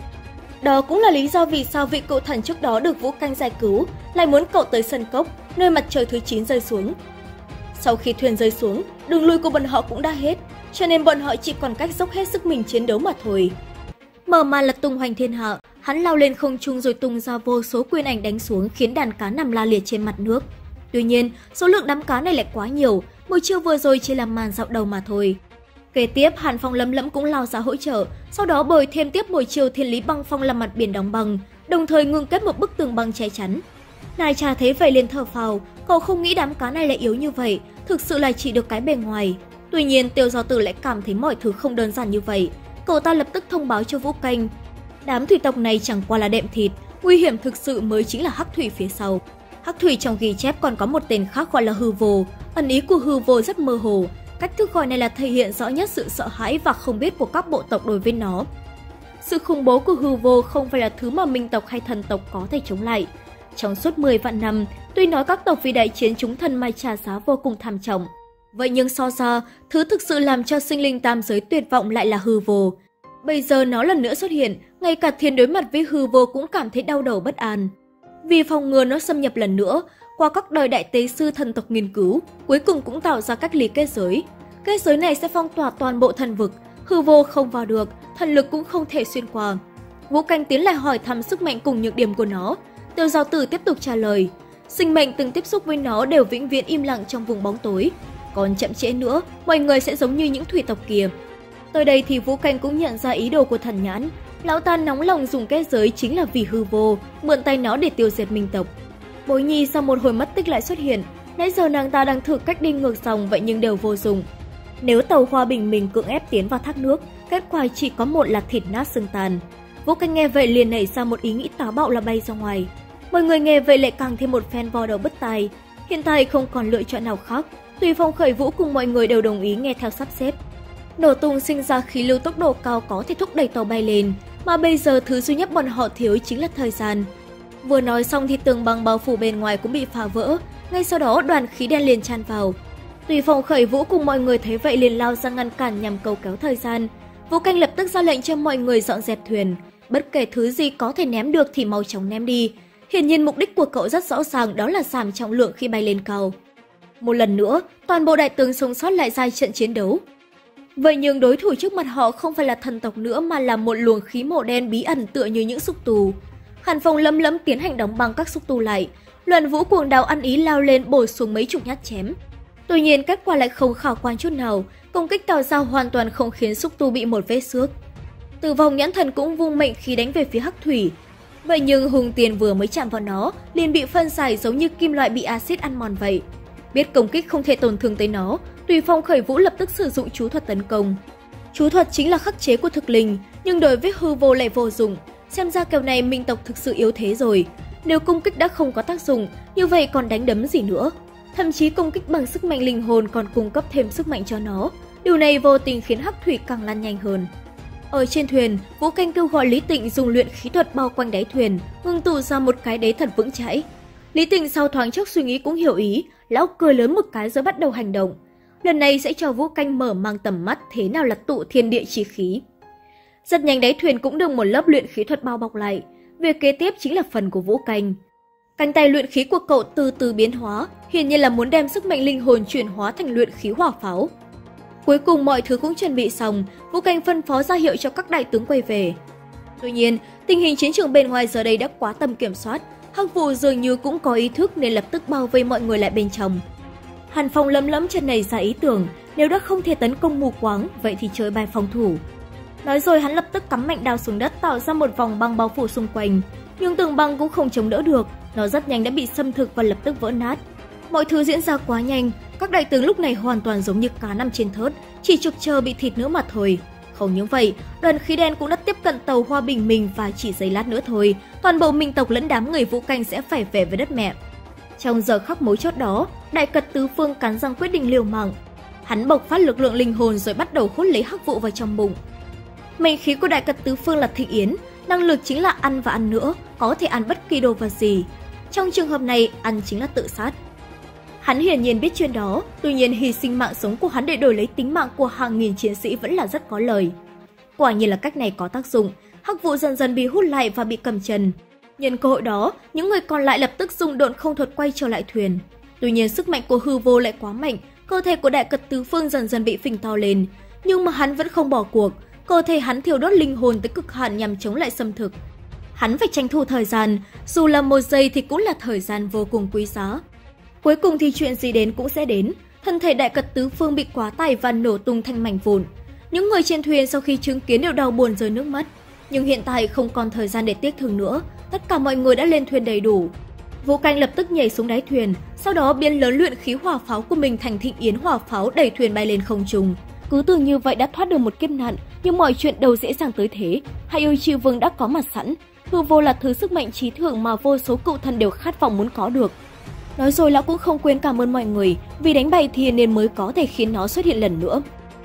[SPEAKER 1] Đó cũng là lý do vì sao vị cựu thần trước đó được Vũ Canh giải cứu lại muốn cậu tới sân cốc, nơi mặt trời thứ chín rơi xuống. Sau khi thuyền rơi xuống, đường lui của bọn họ cũng đã hết, cho nên bọn họ chỉ còn cách dốc hết sức mình chiến đấu mà thôi. Mở màn là tung hoành thiên hạ, hắn lao lên không trung rồi tung ra vô số quyền ảnh đánh xuống khiến đàn cá nằm la liệt trên mặt nước. Tuy nhiên, số lượng đám cá này lại quá nhiều, một chiêu vừa rồi chỉ là màn dạo đầu mà thôi. Kế tiếp, Hàn Phong Lấm Lẫm cũng lao ra hỗ trợ, sau đó bồi thêm tiếp một chiêu Thiên Lý Băng Phong làm mặt biển đóng băng, đồng thời ngưng kết một bức tường băng che chắn. Nai Trà thấy vậy liền thở phào, cậu không nghĩ đám cá này lại yếu như vậy, thực sự là chỉ được cái bề ngoài. Tuy nhiên, Tiêu Giao Tử lại cảm thấy mọi thứ không đơn giản như vậy. Cậu ta lập tức thông báo cho Vũ Canh. Đám thủy tộc này chẳng qua là đệm thịt, nguy hiểm thực sự mới chính là hắc thủy phía sau. Hắc thủy trong ghi chép còn có một tên khác gọi là hư vô, ẩn ý của hư vô rất mơ hồ. Cách thức gọi này là thể hiện rõ nhất sự sợ hãi và không biết của các bộ tộc đối với nó. Sự khủng bố của hư vô không phải là thứ mà minh tộc hay thần tộc có thể chống lại. Trong suốt mười vạn năm, tuy nói các tộc vì đại chiến chúng thần mà trả giá vô cùng thảm trọng. Vậy nhưng so ra, thứ thực sự làm cho sinh linh tam giới tuyệt vọng lại là hư vô. Bây giờ nó lần nữa xuất hiện, ngay cả Thiên đối mặt với hư vô cũng cảm thấy đau đầu bất an. Vì phòng ngừa nó xâm nhập lần nữa, qua các đời đại tế sư thần tộc nghiên cứu, cuối cùng cũng tạo ra cách ly kết giới. Kết giới này sẽ phong tỏa toàn bộ thần vực, hư vô không vào được, thần lực cũng không thể xuyên qua. Vũ Canh tiến lại hỏi thăm sức mạnh cùng nhược điểm của nó. Tiêu Giao Tử tiếp tục trả lời, sinh mệnh từng tiếp xúc với nó đều vĩnh viễn im lặng trong vùng bóng tối. Còn chậm trễ nữa, mọi người sẽ giống như những thủy tộc kia. Tới đây thì Vũ Canh cũng nhận ra ý đồ của thần nhãn. Lão ta nóng lòng dùng kết giới chính là vì hư vô, mượn tay nó để tiêu diệt minh tộc. Bối Nhi sau một hồi mất tích lại xuất hiện. Nãy giờ nàng ta đang thử cách đi ngược dòng vậy nhưng đều vô dụng. Nếu tàu Hoa Bình mình cưỡng ép tiến vào thác nước, kết quả chỉ có một là thịt nát xương tàn. Vũ Canh nghe vậy liền nảy ra một ý nghĩ táo bạo là bay ra ngoài. Mọi người nghe vậy lại càng thêm một phen vò đầu bứt tai. Hiện tại không còn lựa chọn nào khác. Tùy Phong Khởi Vũ cùng mọi người đều đồng ý nghe theo sắp xếp. Nổ tung sinh ra khí lưu tốc độ cao có thể thúc đẩy tàu bay lên, mà bây giờ thứ duy nhất bọn họ thiếu chính là thời gian. Vừa nói xong thì tường băng bao phủ bên ngoài cũng bị phá vỡ, ngay sau đó đoàn khí đen liền tràn vào. Tùy Phong Khởi Vũ cùng mọi người thấy vậy liền lao ra ngăn cản nhằm cầu kéo thời gian. Vũ Canh lập tức ra lệnh cho mọi người dọn dẹp thuyền, bất kể thứ gì có thể ném được thì mau chóng ném đi. Hiển nhiên mục đích của cậu rất rõ ràng, đó là giảm trọng lượng khi bay lên cao. Một lần nữa, toàn bộ đại tướng sống sót lại ra trận chiến đấu. Vậy nhưng đối thủ trước mặt họ không phải là thần tộc nữa mà là một luồng khí màu đen bí ẩn tựa như những xúc tù. Hàn Phong Lấm Lẫm tiến hành đóng băng các xúc tu lại. Luận Vũ cuồng đao ăn ý lao lên bổ xuống mấy chục nhát chém. Tuy nhiên kết quả lại không khả quan chút nào, công kích tạo ra hoàn toàn không khiến xúc tu bị một vết xước. Tử Vong Nhãn Thần cũng vung mệnh khí đánh về phía Hắc Thủy. Vậy nhưng Hùng Tiền vừa mới chạm vào nó, liền bị phân giải giống như kim loại bị axit ăn mòn vậy. Biết công kích không thể tổn thương tới nó, Tùy Phong Khởi Vũ lập tức sử dụng chú thuật tấn công. Chú thuật chính là khắc chế của thực linh, nhưng đối với hư vô lại vô dụng. Xem ra kèo này minh tộc thực sự yếu thế rồi. Nếu công kích đã không có tác dụng, như vậy còn đánh đấm gì nữa. Thậm chí công kích bằng sức mạnh linh hồn còn cung cấp thêm sức mạnh cho nó. Điều này vô tình khiến Hắc Thủy càng lăn nhanh hơn. Ở trên thuyền, Vũ Canh kêu gọi Lý Tịnh dùng luyện khí thuật bao quanh đáy thuyền, ngưng tụ ra một cái đáy thật vững chãi. Lý Tịnh sau thoáng chốc suy nghĩ cũng hiểu ý, lão cười lớn một cái rồi bắt đầu hành động. Lần này sẽ cho Vũ Canh mở mang tầm mắt thế nào là tụ thiên địa chi khí. Rất nhanh đáy thuyền cũng được một lớp luyện khí thuật bao bọc lại. Việc kế tiếp chính là phần của Vũ Canh. Cánh tay luyện khí của cậu từ từ biến hóa, hiển nhiên là muốn đem sức mạnh linh hồn chuyển hóa thành luyện khí hỏa pháo. Cuối cùng mọi thứ cũng chuẩn bị xong, Vũ Canh phân phó ra hiệu cho các đại tướng quay về. Tuy nhiên, tình hình chiến trường bên ngoài giờ đây đã quá tầm kiểm soát, Hắc Vụ dường như cũng có ý thức nên lập tức bao vây mọi người lại bên trong. Hàn Phong lấm lấm chân này ra ý tưởng, nếu đã không thể tấn công mù quáng, vậy thì chơi bài phòng thủ. Nói rồi hắn lập tức cắm mạnh đao xuống đất tạo ra một vòng băng bao phủ xung quanh, nhưng tường băng cũng không chống đỡ được, nó rất nhanh đã bị xâm thực và lập tức vỡ nát. Mọi thứ diễn ra quá nhanh, các đại tướng lúc này hoàn toàn giống như cá nằm trên thớt, chỉ trực chờ bị thịt nữa mà thôi. Không những vậy, đoàn khí đen cũng đã tiếp cận tàu Hoa Bình mình và chỉ giây lát nữa thôi, toàn bộ Minh tộc lẫn đám người Vũ Canh sẽ phải về với đất mẹ. Trong giờ khắc mấu chốt đó, Đại Cật Tứ Phương cắn răng quyết định liều mạng. Hắn bộc phát lực lượng linh hồn rồi bắt đầu hút lấy Hắc Vụ vào trong bụng. Mệnh khí của Đại Cật Tứ Phương là Thịnh Yến, năng lực chính là ăn và ăn nữa, có thể ăn bất kỳ đồ vật gì. Trong trường hợp này, ăn chính là tự sát. Hắn hiển nhiên biết chuyện đó, tuy nhiên hy sinh mạng sống của hắn để đổi lấy tính mạng của hàng nghìn chiến sĩ vẫn là rất có lời. Quả nhiên là cách này có tác dụng, Hắc Vụ dần dần bị hút lại và bị cầm chân. Nhân cơ hội đó, những người còn lại lập tức dùng độn không thuật quay trở lại thuyền. Tuy nhiên sức mạnh của hư vô lại quá mạnh, cơ thể của Đại Cật Tứ Phương dần dần bị phình to lên, nhưng mà hắn vẫn không bỏ cuộc. Cơ thể hắn thiêu đốt linh hồn tới cực hạn nhằm chống lại xâm thực. Hắn phải tranh thủ thời gian, dù là một giây thì cũng là thời gian vô cùng quý giá. Cuối cùng thì chuyện gì đến cũng sẽ đến, thân thể Đại Cật Tứ Phương bị quá tải và nổ tung thành mảnh vụn. Những người trên thuyền sau khi chứng kiến đều đau buồn rơi nước mắt. Nhưng hiện tại không còn thời gian để tiếc thương nữa, tất cả mọi người đã lên thuyền đầy đủ. Vũ Canh lập tức nhảy xuống đáy thuyền, sau đó biến lớn luyện khí hỏa pháo của mình thành Thịnh Yến hỏa pháo đẩy thuyền bay lên không trung. Cứ tưởng như vậy đã thoát được một kiếp nạn, nhưng mọi chuyện đâu dễ dàng tới thế. Hai yêu Chi Vương đã có mặt sẵn, hư vô là thứ sức mạnh trí thượng mà vô số cựu thần đều khát vọng muốn có được. Nói rồi lão cũng không quên cảm ơn mọi người, vì đánh bại thiên nên mới có thể khiến nó xuất hiện lần nữa.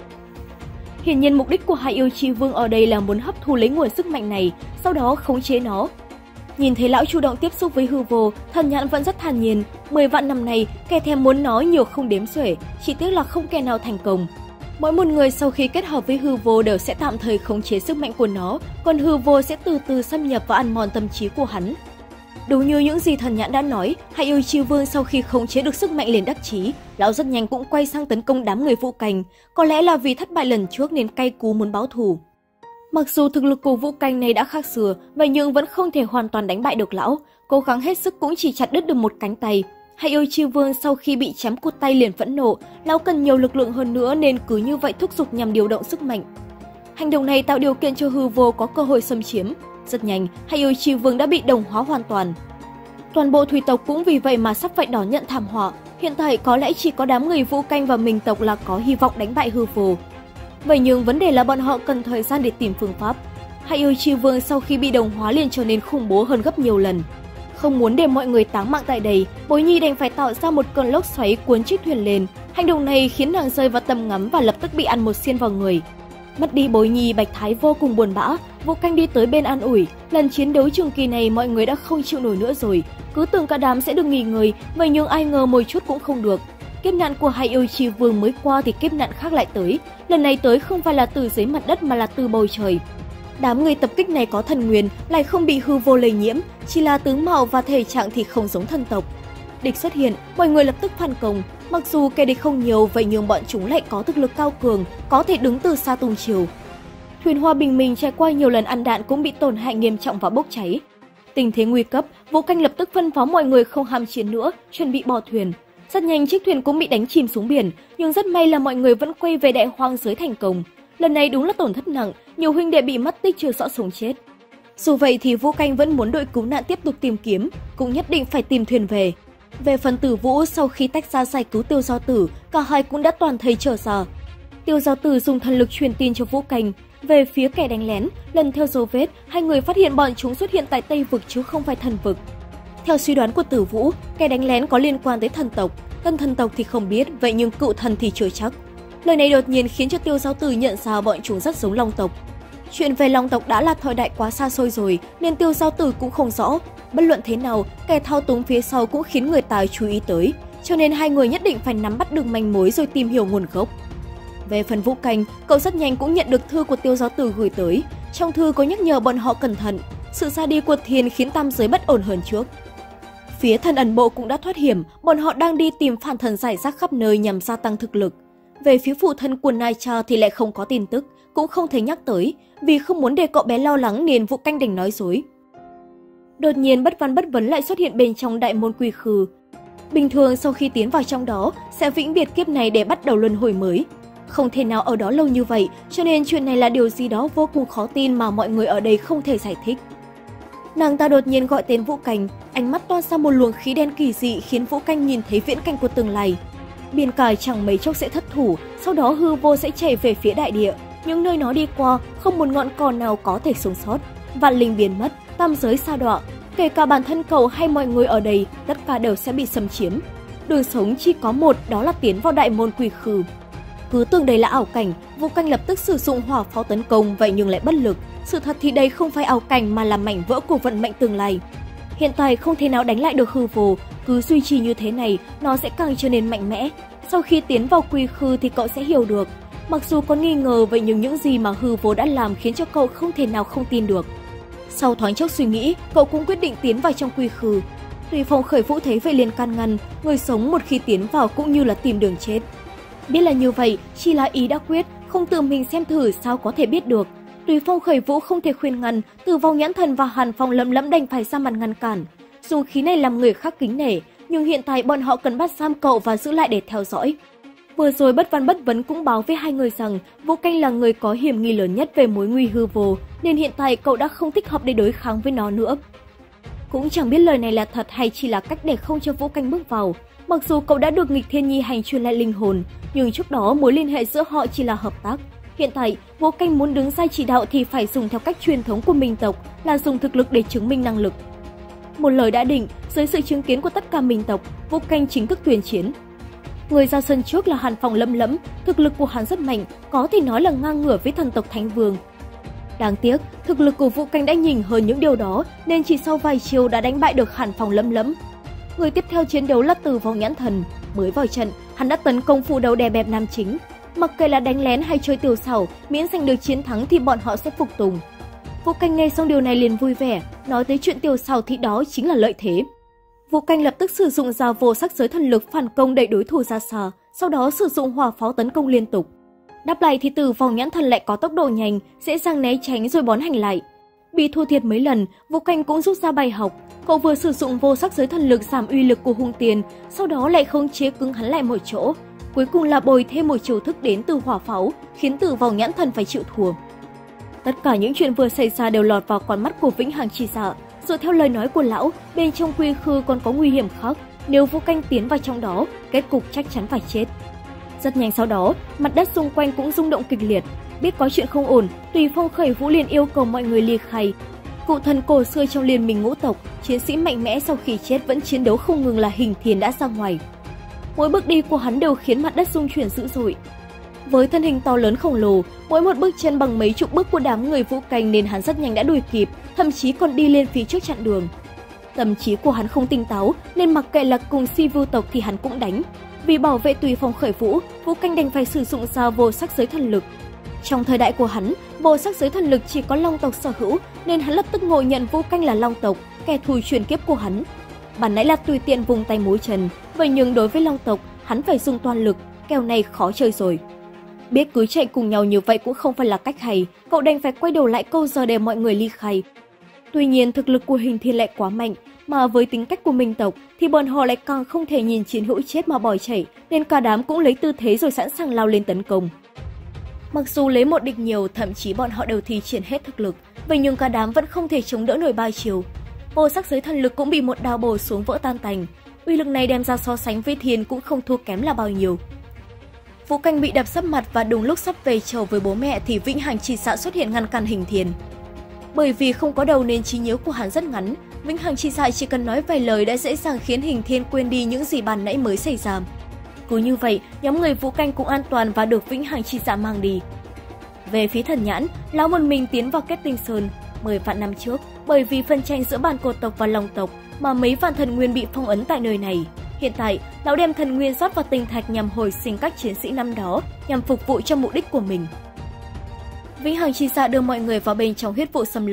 [SPEAKER 1] Hiển nhiên mục đích của Hai yêu Chi Vương ở đây là muốn hấp thu lấy nguồn sức mạnh này, sau đó khống chế nó. Nhìn thấy lão chủ động tiếp xúc với hư vô, Thần Nhãn vẫn rất thản nhiên. Mười vạn năm nay, kẻ thèm muốn nó nhiều không đếm xuể, chỉ tiếc là không kẻ nào thành công. Mỗi một người sau khi kết hợp với hư vô đều sẽ tạm thời khống chế sức mạnh của nó, còn hư vô sẽ từ từ xâm nhập và ăn mòn tâm trí của hắn. Đúng như những gì Thần Nhãn đã nói, Hai yêu Chi Vương sau khi khống chế được sức mạnh liền đắc chí, lão rất nhanh cũng quay sang tấn công đám người Vũ Canh, có lẽ là vì thất bại lần trước nên cay cú muốn báo thù. Mặc dù thực lực của Vũ Canh này đã khác xưa, vậy nhưng vẫn không thể hoàn toàn đánh bại được lão, cố gắng hết sức cũng chỉ chặt đứt được một cánh tay. Hai yêu Chi Vương sau khi bị chém cụt tay liền phẫn nộ, lão cần nhiều lực lượng hơn nữa nên cứ như vậy thúc giục nhằm điều động sức mạnh. Hành động này tạo điều kiện cho hư vô có cơ hội xâm chiếm. Rất nhanh, Hai yêu Chi Vương đã bị đồng hóa hoàn toàn. Toàn bộ thủy tộc cũng vì vậy mà sắp phải đón nhận thảm họa. Hiện tại có lẽ chỉ có đám người Vũ Canh và Minh tộc là có hy vọng đánh bại hư vô. Vậy nhưng vấn đề là bọn họ cần thời gian để tìm phương pháp. Hai yêu Chi Vương sau khi bị đồng hóa liền trở nên khủng bố hơn gấp nhiều lần. Không muốn để mọi người táng mạng tại đây, Bối Nhi đành phải tạo ra một cơn lốc xoáy cuốn chiếc thuyền lên. Hành động này khiến nàng rơi vào tầm ngắm và lập tức bị ăn một xiên vào người. Mất đi Bối Nhi, Bạch Thái vô cùng buồn bã. Vũ Canh đi tới bên an ủi. Lần chiến đấu trường kỳ này mọi người đã không chịu nổi nữa rồi. Cứ tưởng cả đám sẽ được nghỉ ngơi, vậy nhưng ai ngờ một chút cũng không được. Kiếp nạn của Hai yêu Chi Vương mới qua thì kiếp nạn khác lại tới. Lần này tới không phải là từ dưới mặt đất mà là từ bầu trời. Đám người tập kích này có thần nguyên, lại không bị hư vô lây nhiễm, chỉ là tướng mạo và thể trạng thì không giống thần tộc. Địch xuất hiện, mọi người lập tức phản công. Mặc dù kẻ địch không nhiều, vậy nhưng bọn chúng lại có thực lực cao cường, có thể đứng từ xa tung chiều. Thuyền Hoa Bình mình trải qua nhiều lần ăn đạn cũng bị tổn hại nghiêm trọng và bốc cháy. Tình thế nguy cấp, Vũ Canh lập tức phân phó mọi người không ham chiến nữa, chuẩn bị bỏ thuyền. Rất nhanh chiếc thuyền cũng bị đánh chìm xuống biển, nhưng rất may là mọi người vẫn quay về đại hoang giới thành công. Lần này đúng là tổn thất nặng, nhiều huynh đệ bị mất tích chưa rõ sống chết. Dù vậy thì Vũ Canh vẫn muốn đội cứu nạn tiếp tục tìm kiếm, cũng nhất định phải tìm thuyền về. Về phần Tử Vũ, sau khi tách ra giải cứu Tiêu Giao Tử, cả hai cũng đã toàn thây trở ra. Tiêu Giao Tử dùng thần lực truyền tin cho Vũ Canh. Về phía kẻ đánh lén, lần theo dấu vết, hai người phát hiện bọn chúng xuất hiện tại Tây Vực chứ không phải thần vực. Theo suy đoán của Tử Vũ, kẻ đánh lén có liên quan tới thần tộc, tân thần tộc thì không biết, vậy nhưng cựu thần thì chưa chắc. Lời này đột nhiên khiến cho Tiêu Giao Tử nhận ra bọn chúng rất giống Long tộc. Chuyện về Long tộc đã là thời đại quá xa xôi rồi, nên Tiêu Giao Tử cũng không rõ. Bất luận thế nào, kẻ thao túng phía sau cũng khiến người ta chú ý tới, cho nên hai người nhất định phải nắm bắt được manh mối rồi tìm hiểu nguồn gốc. Về phần Vũ Canh, cậu rất nhanh cũng nhận được thư của Tiêu Giao Tử gửi tới. Trong thư có nhắc nhở bọn họ cẩn thận. sự ra đi của Thiên khiến tam giới bất ổn hơn trước. Phía thần ẩn bộ cũng đã thoát hiểm, bọn họ đang đi tìm phản thần rải rác khắp nơi nhằm gia tăng thực lực. Về phía phụ thân của Naicha thì lại không có tin tức, cũng không thấy nhắc tới, vì không muốn để cậu bé lo lắng nên Vũ Canh đành nói dối. Đột nhiên bất văn bất vấn lại xuất hiện bên trong đại môn quy khư. Bình thường sau khi tiến vào trong đó sẽ vĩnh biệt kiếp này để bắt đầu luân hồi mới. Không thể nào ở đó lâu như vậy, cho nên chuyện này là điều gì đó vô cùng khó tin mà mọi người ở đây không thể giải thích. Nàng ta đột nhiên gọi tên Vũ Canh, ánh mắt toát ra một luồng khí đen kỳ dị khiến Vũ Canh nhìn thấy viễn cảnh của tương lai. Biển cả chẳng mấy chốc sẽ thất thủ, sau đó hư vô sẽ chạy về phía đại địa. Những nơi nó đi qua, không một ngọn cỏ nào có thể sống sót. Vạn linh biến mất, tam giới sa đọa, kể cả bản thân cậu hay mọi người ở đây, tất cả đều sẽ bị xâm chiếm. Đường sống chỉ có một, đó là tiến vào đại môn quy khư. Cứ tưởng đây là ảo cảnh, Vũ Canh lập tức sử dụng hỏa pháo tấn công, vậy nhưng lại bất lực. Sự thật thì đây không phải ảo cảnh mà là mảnh vỡ của vận mệnh tương lai. Hiện tại không thể nào đánh lại được hư vô, cứ duy trì như thế này, nó sẽ càng trở nên mạnh mẽ. Sau khi tiến vào quy khư thì cậu sẽ hiểu được. Mặc dù có nghi ngờ, vậy nhưng những gì mà hư vô đã làm khiến cho cậu không thể nào không tin được. Sau thoáng chốc suy nghĩ, cậu cũng quyết định tiến vào trong quy khư. Tùy Phong Khởi Vũ thấy vậy liền can ngăn, người sống một khi tiến vào cũng như là tìm đường chết. Biết là như vậy, chỉ là ý đã quyết, không tự mình xem thử sao có thể biết được. Tùy Phong Khởi Vũ không thể khuyên ngăn, Tử Vong Nhãn Thần và Hàn Phong Lẫm Lẫm đành phải ra mặt ngăn cản. Dùng khí này làm người khác kính nể, nhưng hiện tại bọn họ cần bắt giam cậu và giữ lại để theo dõi. Vừa rồi Bất Văn Bất Vấn cũng báo với hai người rằng Vũ Canh là người có hiểm nghi lớn nhất về mối nguy hư vô, nên hiện tại cậu đã không thích hợp để đối kháng với nó nữa. Cũng chẳng biết lời này là thật hay chỉ là cách để không cho Vũ Canh bước vào. Mặc dù cậu đã được Nghịch Thiên Nhi hành truyền lại linh hồn, nhưng trước đó mối liên hệ giữa họ chỉ là hợp tác. Hiện tại, Vũ Canh muốn đứng ra chỉ đạo thì phải dùng theo cách truyền thống của minh tộc, là dùng thực lực để chứng minh năng lực. Một lời đã định, dưới sự chứng kiến của tất cả minh tộc, Vũ Canh chính thức tuyên chiến. Người ra sân trước là Hàn Phong Lẫm Lẫm, thực lực của hắn rất mạnh, có thể nói là ngang ngửa với thần tộc Thánh Vương. Đáng tiếc, thực lực của Vũ Canh đã nhỉnh hơn những điều đó, nên chỉ sau vài chiêu đã đánh bại được Hàn Phong Lẫm Lẫm. Người tiếp theo chiến đấu là Tử Vong Nhãn Thần. Mới vào trận, hắn đã tấn công phủ đầu đè bẹp nam chính. Mặc kệ là đánh lén hay chơi tiểu xảo, miễn giành được chiến thắng thì bọn họ sẽ phục tùng. Vũ Canh nghe xong điều này liền vui vẻ, nói tới chuyện tiểu xảo thì đó chính là lợi thế. Vũ Canh lập tức sử dụng dao vô sắc giới thần lực phản công đẩy đối thủ ra xa, sau đó sử dụng hỏa pháo tấn công liên tục. Đáp lại thì Tử Vong Nhãn Thần lại có tốc độ nhanh, dễ dàng né tránh rồi bón hành lại. Bị thua thiệt mấy lần, Vũ Canh cũng rút ra bài học. Cậu vừa sử dụng vô sắc giới thần lực giảm uy lực của hung tiền, sau đó lại khống chế cứng hắn lại một chỗ. Cuối cùng là bồi thêm một chiêu thức đến từ hỏa pháo, khiến Tử Vong Nhãn Thần phải chịu thua. Tất cả những chuyện vừa xảy ra đều lọt vào con mắt của Vĩnh Hằng Chi Dạ. Dựa theo lời nói của lão, bên trong quy khư còn có nguy hiểm khác. Nếu Vũ Canh tiến vào trong đó, kết cục chắc chắn phải chết. Rất nhanh sau đó, mặt đất xung quanh cũng rung động kịch liệt. Biết có chuyện không ổn, Tùy Phong Khởi Vũ liền yêu cầu mọi người ly khai. Cụ thần cổ xưa trong liên minh ngũ tộc, chiến sĩ mạnh mẽ sau khi chết vẫn chiến đấu không ngừng là Hình Thiên đã ra ngoài. Mỗi bước đi của hắn đều khiến mặt đất rung chuyển dữ dội. Với thân hình to lớn khổng lồ, mỗi một bước chân bằng mấy chục bước của đám người Vũ Canh nên hắn rất nhanh đã đuổi kịp, thậm chí còn đi lên phía trước chặn đường. Tâm trí của hắn không tỉnh táo nên mặc kệ là cùng Si Vu tộc thì hắn cũng đánh. Vì bảo vệ Tùy Phong Khởi Vũ, Vũ Canh đành phải sử dụng dao vô sắc giới thần lực. Trong thời đại của hắn, vô sắc giới thần lực chỉ có Long tộc sở hữu nên hắn lập tức ngộ nhận Vũ Canh là Long tộc, kẻ thù truyền kiếp của hắn. Bản nãy là tùy tiện vùng tay múa chân, vậy nhưng đối với Long tộc, hắn phải dùng toàn lực, kèo này khó chơi rồi. Biết cứ chạy cùng nhau như vậy cũng không phải là cách hay, cậu đành phải quay đầu lại câu giờ để mọi người ly khai. Tuy nhiên thực lực của Hình Thiên lại quá mạnh, mà với tính cách của minh tộc thì bọn họ lại càng không thể nhìn chiến hữu chết mà bỏ chạy, nên cả đám cũng lấy tư thế rồi sẵn sàng lao lên tấn công. Mặc dù lấy một địch nhiều, thậm chí bọn họ đều thi triển hết thực lực, vậy nhưng cả đám vẫn không thể chống đỡ nổi ba chiều. Vô sắc giới thần lực cũng bị một đao bổ xuống vỡ tan tành. Uy lực này đem ra so sánh với Thiên cũng không thua kém là bao nhiêu. Vũ Canh bị đập sấp mặt và đúng lúc sắp về chầu với bố mẹ thì Vĩnh Hằng Chi Dạ xuất hiện ngăn cản Hình Thiên. Bởi vì không có đầu nên trí nhớ của hắn rất ngắn, Vĩnh Hằng Chi Dạ chỉ cần nói vài lời đã dễ dàng khiến Hình Thiên quên đi những gì ban nãy mới xảy ra. Cứ như vậy, nhóm người Vũ Canh cũng an toàn và được Vĩnh Hằng Chi Dạ mang đi. Về phía Thần Nhãn, lão một mình tiến vào Kết Tinh Sơn. Mười vạn năm trước, bởi vì phân tranh giữa bản cổ tộc và Long tộc mà mấy vạn thần nguyên bị phong ấn tại nơi này. Hiện tại, lão đem thần nguyên rót vào tinh thạch nhằm hồi sinh các chiến sĩ năm đó, nhằm phục vụ cho mục đích của mình. Vĩnh Hằng Chi Dạ đưa mọi người vào bên trong huyết vụ xâm lâm,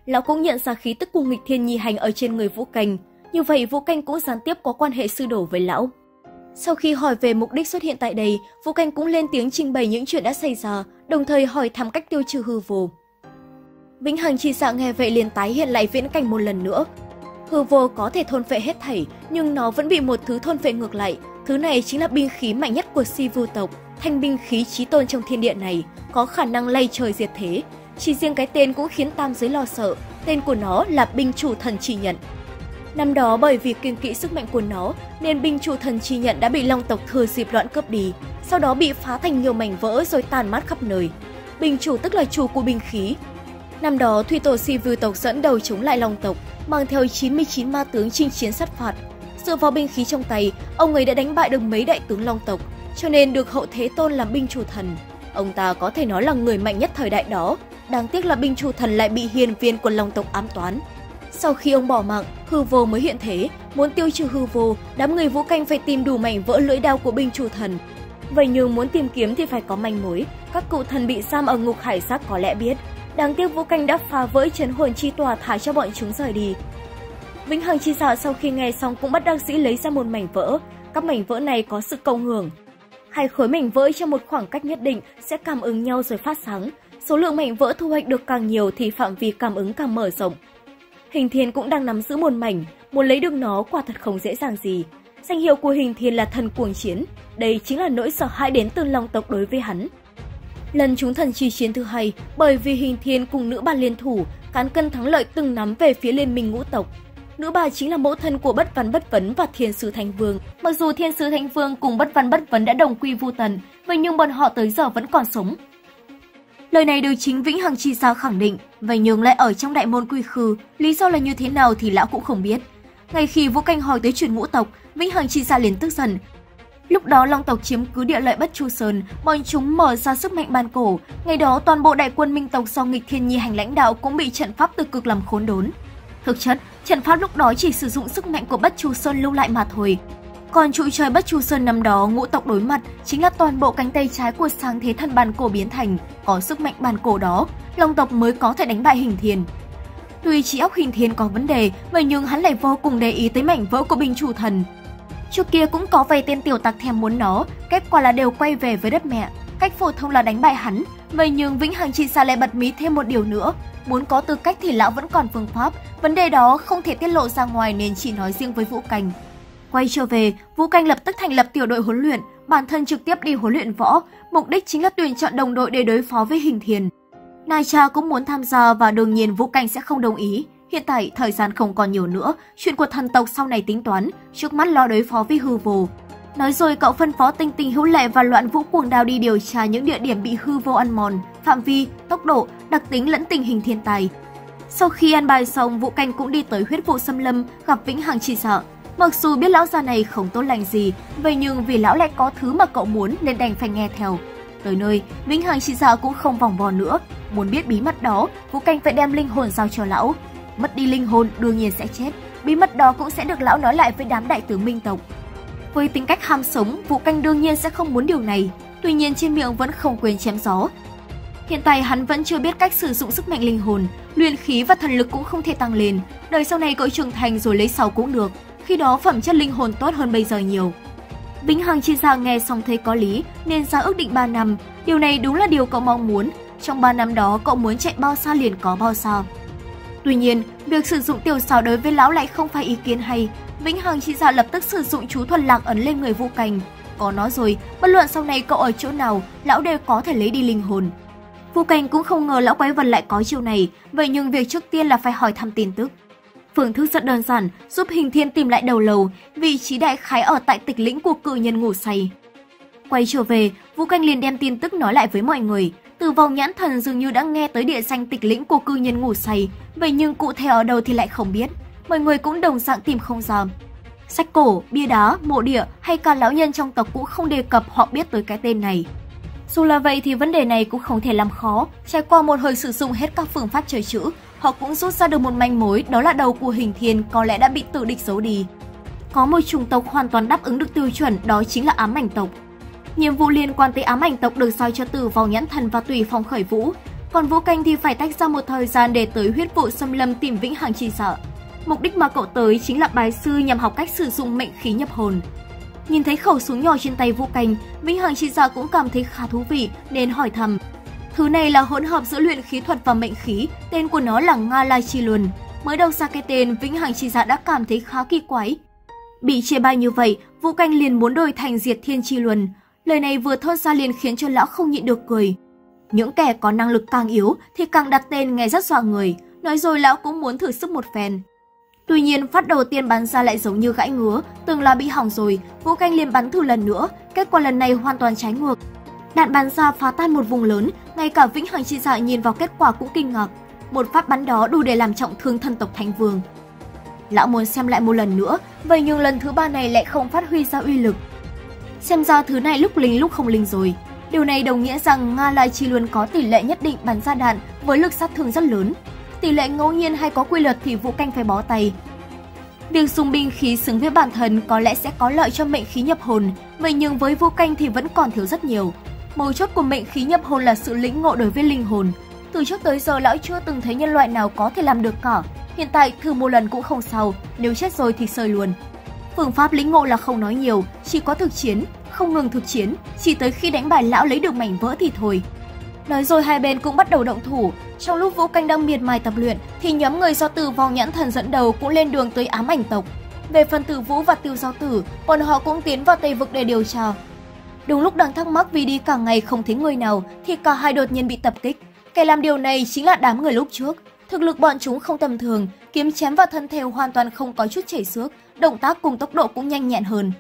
[SPEAKER 1] lão cũng nhận ra khí tức của nghịch thiên nhi hành ở trên người Vũ Canh. Như vậy Vũ Canh cũng gián tiếp có quan hệ sư đổ với lão. Sau khi hỏi về mục đích xuất hiện tại đây, Vũ Canh cũng lên tiếng trình bày những chuyện đã xảy ra, đồng thời hỏi thăm cách tiêu trừ hư vô. Vĩnh Hằng Chi Dạ nghe vậy liền tái hiện lại viễn cảnh một lần nữa. Hư vô có thể thôn phệ hết thảy, nhưng nó vẫn bị một thứ thôn phệ ngược lại. Thứ này chính là binh khí mạnh nhất của Si Vu tộc, thanh binh khí chí tôn trong thiên địa này, có khả năng lay trời diệt thế. Chỉ riêng cái tên cũng khiến tam giới lo sợ, tên của nó là Binh Chủ Thần Chi Nhận. Năm đó bởi vì kiêng kỵ sức mạnh của nó, nên Binh Chủ Thần Chi Nhận đã bị Long tộc thừa dịp loạn cướp đi, sau đó bị phá thành nhiều mảnh vỡ rồi tàn mát khắp nơi. Binh chủ tức là chủ của binh khí. Năm đó Thủy Tổ Si Vu tộc dẫn đầu chống lại Long tộc, mang theo chín mươi chín ma tướng chinh chiến sát phạt. Dựa vào binh khí trong tay, ông ấy đã đánh bại được mấy đại tướng Long tộc, cho nên được hậu thế tôn làm Binh Chủ Thần. Ông ta có thể nói là người mạnh nhất thời đại đó. Đáng tiếc là Binh Chủ Thần lại bị hiền viên của Long tộc ám toán. Sau khi ông bỏ mạng, hư vô mới hiện thế. Muốn tiêu trừ hư vô, đám người Vũ Canh phải tìm đủ mảnh vỡ lưỡi đao của Binh Chủ Thần. Vậy nhưng muốn tìm kiếm thì phải có manh mối. Các cựu thần bị giam ở ngục hải giác có lẽ biết. Đáng tiếc Vũ Canh đã phá vỡ trấn hồn chi tòa thả cho bọn chúng rời đi. Vĩnh Hằng Chi Dạ sau khi nghe xong cũng bất đắc dĩ lấy ra một mảnh vỡ. Các mảnh vỡ này có sự cộng hưởng. Hai khối mảnh vỡ trong một khoảng cách nhất định sẽ cảm ứng nhau rồi phát sáng. Số lượng mảnh vỡ thu hoạch được càng nhiều thì phạm vi cảm ứng càng mở rộng. Hình Thiên cũng đang nắm giữ một mảnh, muốn lấy được nó quả thật không dễ dàng gì. Danh hiệu của Hình Thiên là thần cuồng chiến, đây chính là nỗi sợ hãi đến từ Long tộc đối với hắn. Lần chúng thần chi chiến thứ hai, bởi vì Hình Thiên cùng nữ bà liên thủ, cán cân thắng lợi từng nắm về phía liên minh ngũ tộc. Nữ bà chính là mẫu thân của Bất Văn Bất Vấn và Thiên Sứ Thánh Vương. Mặc dù Thiên Sứ Thánh Vương cùng Bất Văn Bất Vấn đã đồng quy vu tần, vậy nhưng bọn họ tới giờ vẫn còn sống. Lời này được chính Vĩnh Hằng Chi Dạ khẳng định, vậy nhưng lại ở trong đại môn quy khư, lý do là như thế nào thì lão cũng không biết. Ngay khi Vũ Canh hỏi tới chuyện ngũ tộc, Vĩnh Hằng Chi Dạ liền tức giận. Lúc đó Long tộc chiếm cứ địa lợi Bất Chu Sơn, bọn chúng mở ra sức mạnh ban cổ, ngày đó toàn bộ đại quân Minh tộc do nghịch thiên nhi hành lãnh đạo cũng bị trận pháp từ cực làm khốn đốn. Thực chất, trận pháp lúc đó chỉ sử dụng sức mạnh của Bất Chu Sơn lưu lại mà thôi. Còn trụ trời Bất Chu Sơn năm đó ngũ tộc đối mặt chính là toàn bộ cánh tay trái của sáng thế thần bàn cổ biến thành, có sức mạnh bàn cổ đó, Long tộc mới có thể đánh bại Hình Thiên. Tuy trí óc Hình Thiên có vấn đề, vậy nhưng hắn lại vô cùng để ý tới mảnh vỡ của Binh Chủ Thần. Trước kia cũng có vài tên tiểu tặc thèm muốn nó, kết quả là đều quay về với đất mẹ. Cách phổ thông là đánh bại hắn, vậy nhưng Vĩnh Hằng Chi Dạ lại bật mí thêm một điều nữa. Muốn có tư cách thì lão vẫn còn phương pháp, vấn đề đó không thể tiết lộ ra ngoài nên chỉ nói riêng với Vũ Canh. Quay trở về, Vũ Canh lập tức thành lập tiểu đội huấn luyện, bản thân trực tiếp đi huấn luyện võ, mục đích chính là tuyển chọn đồng đội để đối phó với Hình Thiên. Nai Cha cũng muốn tham gia và đương nhiên Vũ Canh sẽ không đồng ý. Hiện tại thời gian không còn nhiều nữa, chuyện của thần tộc sau này tính toán, trước mắt lo đối phó với hư vô. Nói rồi cậu phân phó Tinh Tinh Hữu Lệ và Loạn Vũ Cuồng Đao đi điều tra những địa điểm bị hư vô ăn mòn, phạm vi, tốc độ, đặc tính lẫn tình hình thiên tài. Sau khi ăn bài xong, Vũ Canh cũng đi tới huyết vụ xâm lâm gặp Vĩnh Hằng Chi Dạ. Mặc dù biết lão già này không tốt lành gì, vậy nhưng vì lão lại có thứ mà cậu muốn nên đành phải nghe theo. Tới nơi, Vĩnh Hằng Chi Dạ cũng không vòng vo nữa, muốn biết bí mật đó, Vũ Canh phải đem linh hồn giao cho lão. Mất đi linh hồn đương nhiên sẽ chết, bí mật đó cũng sẽ được lão nói lại với đám đại tướng Minh tộc. Với tính cách ham sống, Vũ Canh đương nhiên sẽ không muốn điều này, tuy nhiên trên miệng vẫn không quên chém gió. Hiện tại hắn vẫn chưa biết cách sử dụng sức mạnh linh hồn, luyện khí và thần lực cũng không thể tăng lên, đời sau này cậu trưởng thành rồi lấy sau cũng được, khi đó phẩm chất linh hồn tốt hơn bây giờ nhiều. Vĩnh Hằng Chi Dạ nghe xong thấy có lý nên ra ước định ba năm, điều này đúng là điều cậu mong muốn, trong ba năm đó cậu muốn chạy bao xa liền có bao xa. Tuy nhiên, việc sử dụng tiểu xảo đối với lão lại không phải ý kiến hay. Vĩnh Hằng Chi Dạ lập tức sử dụng chú thuật lạc ấn lên người Vũ Canh. Có nó rồi, bất luận sau này cậu ở chỗ nào, lão đều có thể lấy đi linh hồn. Vũ Canh cũng không ngờ lão quái vật lại có chiêu này, vậy nhưng việc trước tiên là phải hỏi thăm tin tức. Phương thức rất đơn giản, giúp Hình Thiên tìm lại đầu lầu, vị trí đại khái ở tại tịch lĩnh của cự nhân ngủ say. Quay trở về, Vũ Canh liền đem tin tức nói lại với mọi người. Từ Vòng Nhãn Thần dường như đã nghe tới địa danh tịch lĩnh của cự nhân ngủ say, vậy nhưng cụ thể ở đâu thì lại không biết. Mọi người cũng đồng dạng tìm không ra. Sách cổ, bia đá, mộ địa hay cả lão nhân trong tộc cũng không đề cập họ biết tới cái tên này. Dù là vậy thì vấn đề này cũng không thể làm khó. Trải qua một hồi sử dụng hết các phương pháp chơi chữ, họ cũng rút ra được một manh mối, đó là đầu của Hình Thiên có lẽ đã bị tử địch giấu đi. Có một chủng tộc hoàn toàn đáp ứng được tiêu chuẩn, đó chính là ám ảnh tộc. Nhiệm vụ liên quan tới ám ảnh tộc được giao cho Từ Vòng Nhãn Thần và Tùy Phong Khởi Vũ. còn Vũ Canh thì phải tách ra một thời gian để tới huyết vụ xâm lâm tìm Vĩnh Hằng Chi Dạ. Mục đích mà cậu tới chính là bái sư nhằm học cách sử dụng mệnh khí nhập hồn. Nhìn thấy khẩu súng nhỏ trên tay Vũ Canh, Vĩnh Hằng Chi Dạ cũng cảm thấy khá thú vị nên hỏi thăm. Thứ này là hỗn hợp giữa luyện khí thuật và mệnh khí, tên của nó là Nga Lai Chi Luân. Mới đầu ra cái tên, Vĩnh Hằng Chi Dạ đã cảm thấy khá kỳ quái. Bị chê bai như vậy, Vũ Canh liền muốn đổi thành Diệt Thiên Chi Luân. Lời này vừa thốt ra liền khiến cho lão không nhịn được cười. Những kẻ có năng lực càng yếu thì càng đặt tên nghe rất dọa người, nói rồi lão cũng muốn thử sức một phen. Tuy nhiên phát đầu tiên bắn ra lại giống như gãy ngứa, tưởng là bị hỏng rồi, Vũ Canh liền bắn thử lần nữa, kết quả lần này hoàn toàn trái ngược. Đạn bắn ra phá tan một vùng lớn, ngay cả Vĩnh Hằng Chi Dạ nhìn vào kết quả cũng kinh ngạc. Một phát bắn đó đủ để làm trọng thương thân tộc Thánh Vương. Lão muốn xem lại một lần nữa, vậy nhưng lần thứ ba này lại không phát huy ra uy lực. Xem ra thứ này lúc linh lúc không linh rồi. Điều này đồng nghĩa rằng Nga Lai Chi Luân có tỷ lệ nhất định bắn ra đạn với lực sát thương rất lớn. Tỷ lệ ngẫu nhiên hay có quy luật thì Vũ Canh phải bó tay. Việc dùng binh khí xứng với bản thân có lẽ sẽ có lợi cho mệnh khí nhập hồn, vậy nhưng với Vũ Canh thì vẫn còn thiếu rất nhiều. Mấu chốt của mệnh khí nhập hồn là sự lĩnh ngộ đối với linh hồn. Từ trước tới giờ lão chưa từng thấy nhân loại nào có thể làm được cả. Hiện tại thử một lần cũng không sao, nếu chết rồi thì sơi luôn. Phương pháp lĩnh ngộ là không nói nhiều, chỉ có thực chiến, không ngừng thực chiến, chỉ tới khi đánh bại lão lấy được mảnh vỡ thì thôi. Nói rồi hai bên cũng bắt đầu động thủ. Trong lúc Vũ Canh đang miệt mài tập luyện thì nhóm người do Tử Vong Nhãn Thần dẫn đầu cũng lên đường tới Ám Ảnh tộc. Về phần Tử Vũ và Tiêu Giao Tử, bọn họ cũng tiến vào Tây Vực để điều tra. Đúng lúc đang thắc mắc vì đi cả ngày không thấy người nào thì cả hai đột nhiên bị tập kích. Kẻ làm điều này chính là đám người lúc trước. Thực lực bọn chúng không tầm thường, kiếm chém vào thân thể hoàn toàn không có chút chảy xước, động tác cùng tốc độ cũng nhanh nhẹn hơn.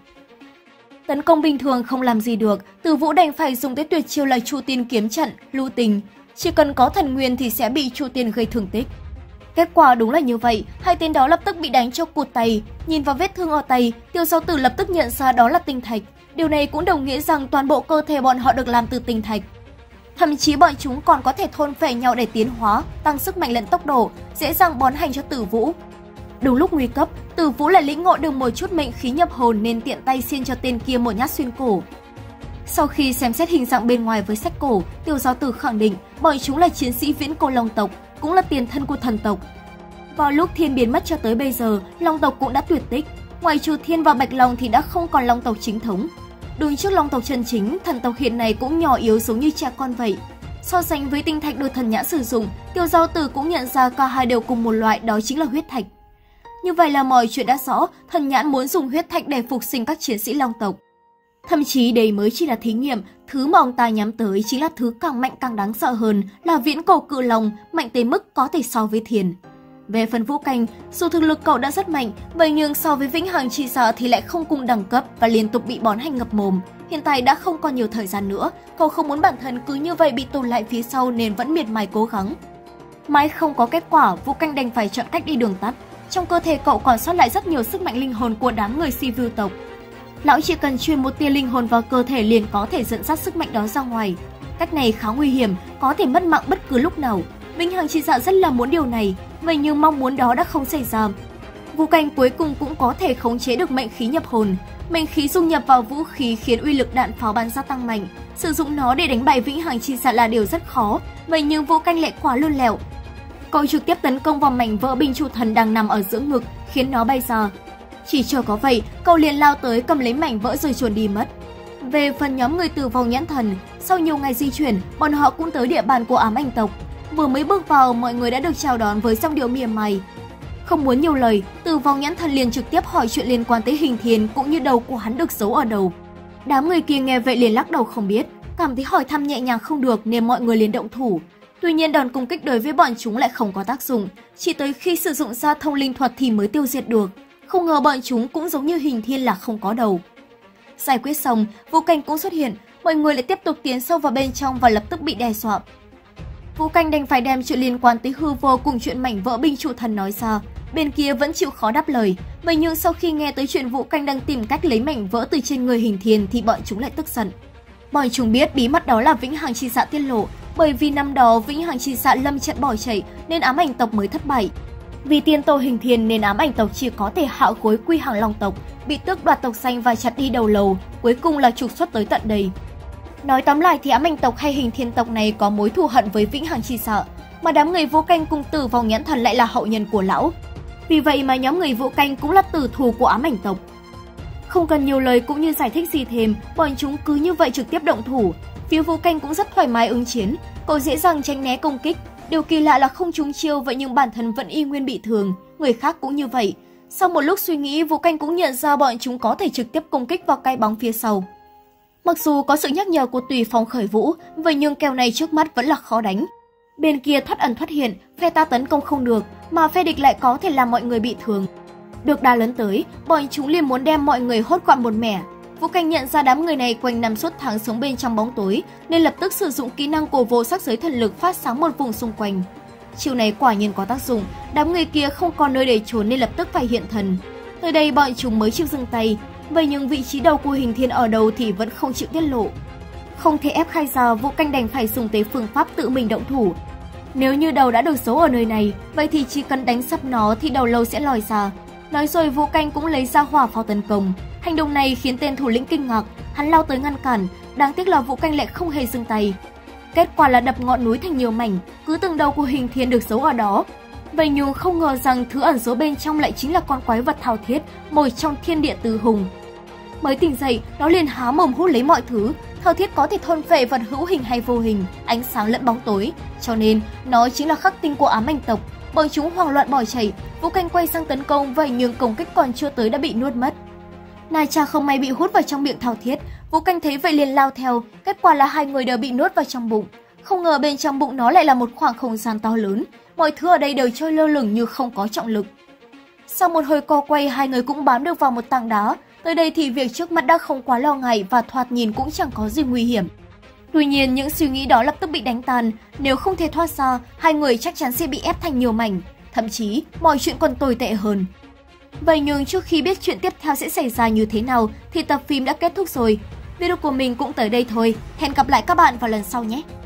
[SPEAKER 1] Tấn công bình thường không làm gì được, Tử Vũ đành phải dùng tới tuyệt chiêu là Chu Tiên kiếm trận, lưu tình. Chỉ cần có thần nguyên thì sẽ bị Chu Tiên gây thương tích. Kết quả đúng là như vậy, hai tên đó lập tức bị đánh cho cụt tay. Nhìn vào vết thương ở tay, Tiêu Giao Tử lập tức nhận ra đó là tinh thạch. Điều này cũng đồng nghĩa rằng toàn bộ cơ thể bọn họ được làm từ tinh thạch. Thậm chí bọn chúng còn có thể thôn phệ nhau để tiến hóa, tăng sức mạnh lẫn tốc độ, dễ dàng bón hành cho Tử Vũ. Đúng lúc nguy cấp, Tử Vũ lại lĩnh ngộ được một chút mệnh khí nhập hồn nên tiện tay xiên cho tên kia một nhát xuyên cổ. Sau khi xem xét hình dạng bên ngoài với sách cổ, Tiêu Giao Tử khẳng định bọn chúng là chiến sĩ Viễn Cổ Long tộc, cũng là tiền thân của thần tộc. Vào lúc Thiên biến mất cho tới bây giờ, Long tộc cũng đã tuyệt tích. Ngoài trừ Thiên và Bạch Long thì đã không còn Long tộc chính thống. Đứng trước Long tộc chân chính, thần tộc hiện nay cũng nhỏ yếu giống như trẻ con vậy. So sánh với tinh thạch được thần nhãn sử dụng, Tiêu Giao Tử cũng nhận ra cả hai đều cùng một loại, đó chính là huyết thạch. Như vậy là mọi chuyện đã rõ, thần nhãn muốn dùng huyết thạch để phục sinh các chiến sĩ Long tộc. Thậm chí đây mới chỉ là thí nghiệm, thứ mà ông ta nhắm tới chính là thứ càng mạnh càng đáng sợ hơn, là Viễn Cổ Cự Long, mạnh tới mức có thể so với Thiên. Về phần Vũ Canh, dù thực lực cậu đã rất mạnh, vậy nhưng so với Vĩnh Hằng Chi Dạ thì lại không cùng đẳng cấp và liên tục bị bón hành ngập mồm. Hiện tại đã không còn nhiều thời gian nữa, cậu không muốn bản thân cứ như vậy bị tụt lại phía sau nên vẫn miệt mài cố gắng. Mãi không có kết quả, Vũ Canh đành phải chọn cách đi đường tắt. Trong cơ thể cậu còn sót lại rất nhiều sức mạnh linh hồn của đám người Si Vu tộc. Lão chỉ cần truyền một tia linh hồn vào cơ thể liền có thể dẫn dắt sức mạnh đó ra ngoài. Cách này khá nguy hiểm, có thể mất mạng bất cứ lúc nào. Vĩnh Hằng Chi Dạ rất là muốn điều này, vậy nhưng mong muốn đó đã không xảy ra. Vũ Canh cuối cùng cũng có thể khống chế được mệnh khí nhập hồn. Mệnh khí dung nhập vào vũ khí khiến uy lực đạn pháo bắn ra tăng mạnh. Sử dụng nó để đánh bại Vĩnh Hằng Chi Dạ là điều rất khó, vậy nhưng Vũ Canh lại quá lươn lẹo. Cậu trực tiếp tấn công vào mảnh vỡ binh chủ thần đang nằm ở giữa ngực, khiến nó bay ra. Chỉ chờ có vậy, cậu liền lao tới cầm lấy mảnh vỡ rồi chuồn đi mất. Về phần nhóm người Tử Vong Nhãn Thần, sau nhiều ngày di chuyển, bọn họ cũng tới địa bàn của Ám Ảnh tộc. Vừa mới bước vào, mọi người đã được chào đón với giọng điệu mỉa mai. Không muốn nhiều lời, Tử Vong Nhãn Thần liền trực tiếp hỏi chuyện liên quan tới Hình Thiên cũng như đầu của hắn được giấu ở đầu. Đám người kia nghe vậy liền lắc đầu không biết, cảm thấy hỏi thăm nhẹ nhàng không được nên mọi người liền động thủ. Tuy nhiên đòn công kích đối với bọn chúng lại không có tác dụng, chỉ tới khi sử dụng ra thông linh thuật thì mới tiêu diệt được. Không ngờ bọn chúng cũng giống như Hình Thiên là không có đầu. Giải quyết xong, Vũ Canh cũng xuất hiện, mọi người lại tiếp tục tiến sâu vào bên trong và lập tức bị đe dọa. Vũ Canh đành phải đem chuyện liên quan tới hư vô cùng chuyện mảnh vỡ binh trụ thần nói ra. Bên kia vẫn chịu khó đáp lời, vậy nhưng sau khi nghe tới chuyện Vũ Canh đang tìm cách lấy mảnh vỡ từ trên người Hình Thiên thì bọn chúng lại tức giận. Bọn chúng biết bí mật đó là Vĩnh Hằng Chi Dạ tiết lộ, bởi vì năm đó Vĩnh Hằng Chi Dạ lâm trận bỏ chạy nên Ám Ảnh tộc mới thất bại. Vì tiên tổ Hình Thiên nên Ám Ảnh tộc chỉ có thể hạ gối quy hàng Long tộc, bị tước đoạt tộc xanh và chặt đi đầu lầu, cuối cùng là trục xuất tới tận đây. Nói tóm lại thì ám ảnh tộc hay hình thiên tộc này có mối thù hận với Vĩnh Hằng Chi Xạ, mà đám người Vũ Canh cùng Tử Vong Nhãn Thần lại là hậu nhân của lão. Vì vậy mà nhóm người Vũ Canh cũng là tử thù của ám ảnh tộc. Không cần nhiều lời cũng như giải thích gì thêm, bọn chúng cứ như vậy trực tiếp động thủ. Phía Vũ Canh cũng rất thoải mái ứng chiến, cậu dễ dàng tránh né công kích. Điều kỳ lạ là không trúng chiêu vậy nhưng bản thân vẫn y nguyên bị thương, người khác cũng như vậy. Sau một lúc suy nghĩ, Vũ Canh cũng nhận ra bọn chúng có thể trực tiếp công kích vào cái bóng phía sau. Mặc dù có sự nhắc nhở của Tùy Phong Khởi Vũ, vậy nhưng kèo này trước mắt vẫn là khó đánh. Bên kia thoát ẩn thoát hiện, phe ta tấn công không được, mà phe địch lại có thể làm mọi người bị thương. Được đà lớn tới, bọn chúng liền muốn đem mọi người hốt gọn một mẻ. Vũ Canh nhận ra đám người này quanh năm suốt tháng sống bên trong bóng tối, nên lập tức sử dụng kỹ năng của vô sắc giới thần lực phát sáng một vùng xung quanh. Chiêu này quả nhiên có tác dụng, đám người kia không còn nơi để trốn nên lập tức phải hiện thần. Tới đây bọn chúng mới chịu dừng tay, vậy nhưng vị trí đầu của Hình Thiên ở đâu thì vẫn không chịu tiết lộ. Không thể ép khai ra, Vũ Canh đành phải dùng tới phương pháp tự mình động thủ. Nếu như đầu đã được giấu ở nơi này, vậy thì chỉ cần đánh sắp nó thì đầu lâu sẽ lòi ra. Nói rồi Vũ Canh cũng lấy ra hỏa pháo tấn công. Hành động này khiến tên thủ lĩnh kinh ngạc, hắn lao tới ngăn cản, đáng tiếc là Vũ Canh lại không hề dừng tay. Kết quả là đập ngọn núi thành nhiều mảnh, cứ từng đầu của Hình Thiên được giấu ở đó. Vậy nhưng không ngờ rằng thứ ẩn giấu bên trong lại chính là con quái vật thao thiết, mồi trong thiên địa tứ hùng. Mới tỉnh dậy, nó liền há mồm hút lấy mọi thứ. Thao thiết có thể thôn phệ vật hữu hình hay vô hình, ánh sáng lẫn bóng tối, cho nên nó chính là khắc tinh của ám ảnh tộc. Bọn chúng hoảng loạn bỏ chạy, Vũ Canh quay sang tấn công, vậy nhưng công kích còn chưa tới đã bị nuốt mất. Nai Cha không may bị hút vào trong miệng thao thiết, Vũ Canh thấy vậy liền lao theo, kết quả là hai người đều bị nuốt vào trong bụng. Không ngờ bên trong bụng nó lại là một khoảng không gian to lớn, mọi thứ ở đây đều trôi lơ lửng như không có trọng lực. Sau một hồi co quay, hai người cũng bám được vào một tảng đá. Tới đây thì việc trước mắt đã không quá lo ngại và thoạt nhìn cũng chẳng có gì nguy hiểm. Tuy nhiên, những suy nghĩ đó lập tức bị đánh tan. Nếu không thể thoát ra, hai người chắc chắn sẽ bị ép thành nhiều mảnh. Thậm chí, mọi chuyện còn tồi tệ hơn. Vậy nhưng trước khi biết chuyện tiếp theo sẽ xảy ra như thế nào thì tập phim đã kết thúc rồi. Video của mình cũng tới đây thôi. Hẹn gặp lại các bạn vào lần sau nhé!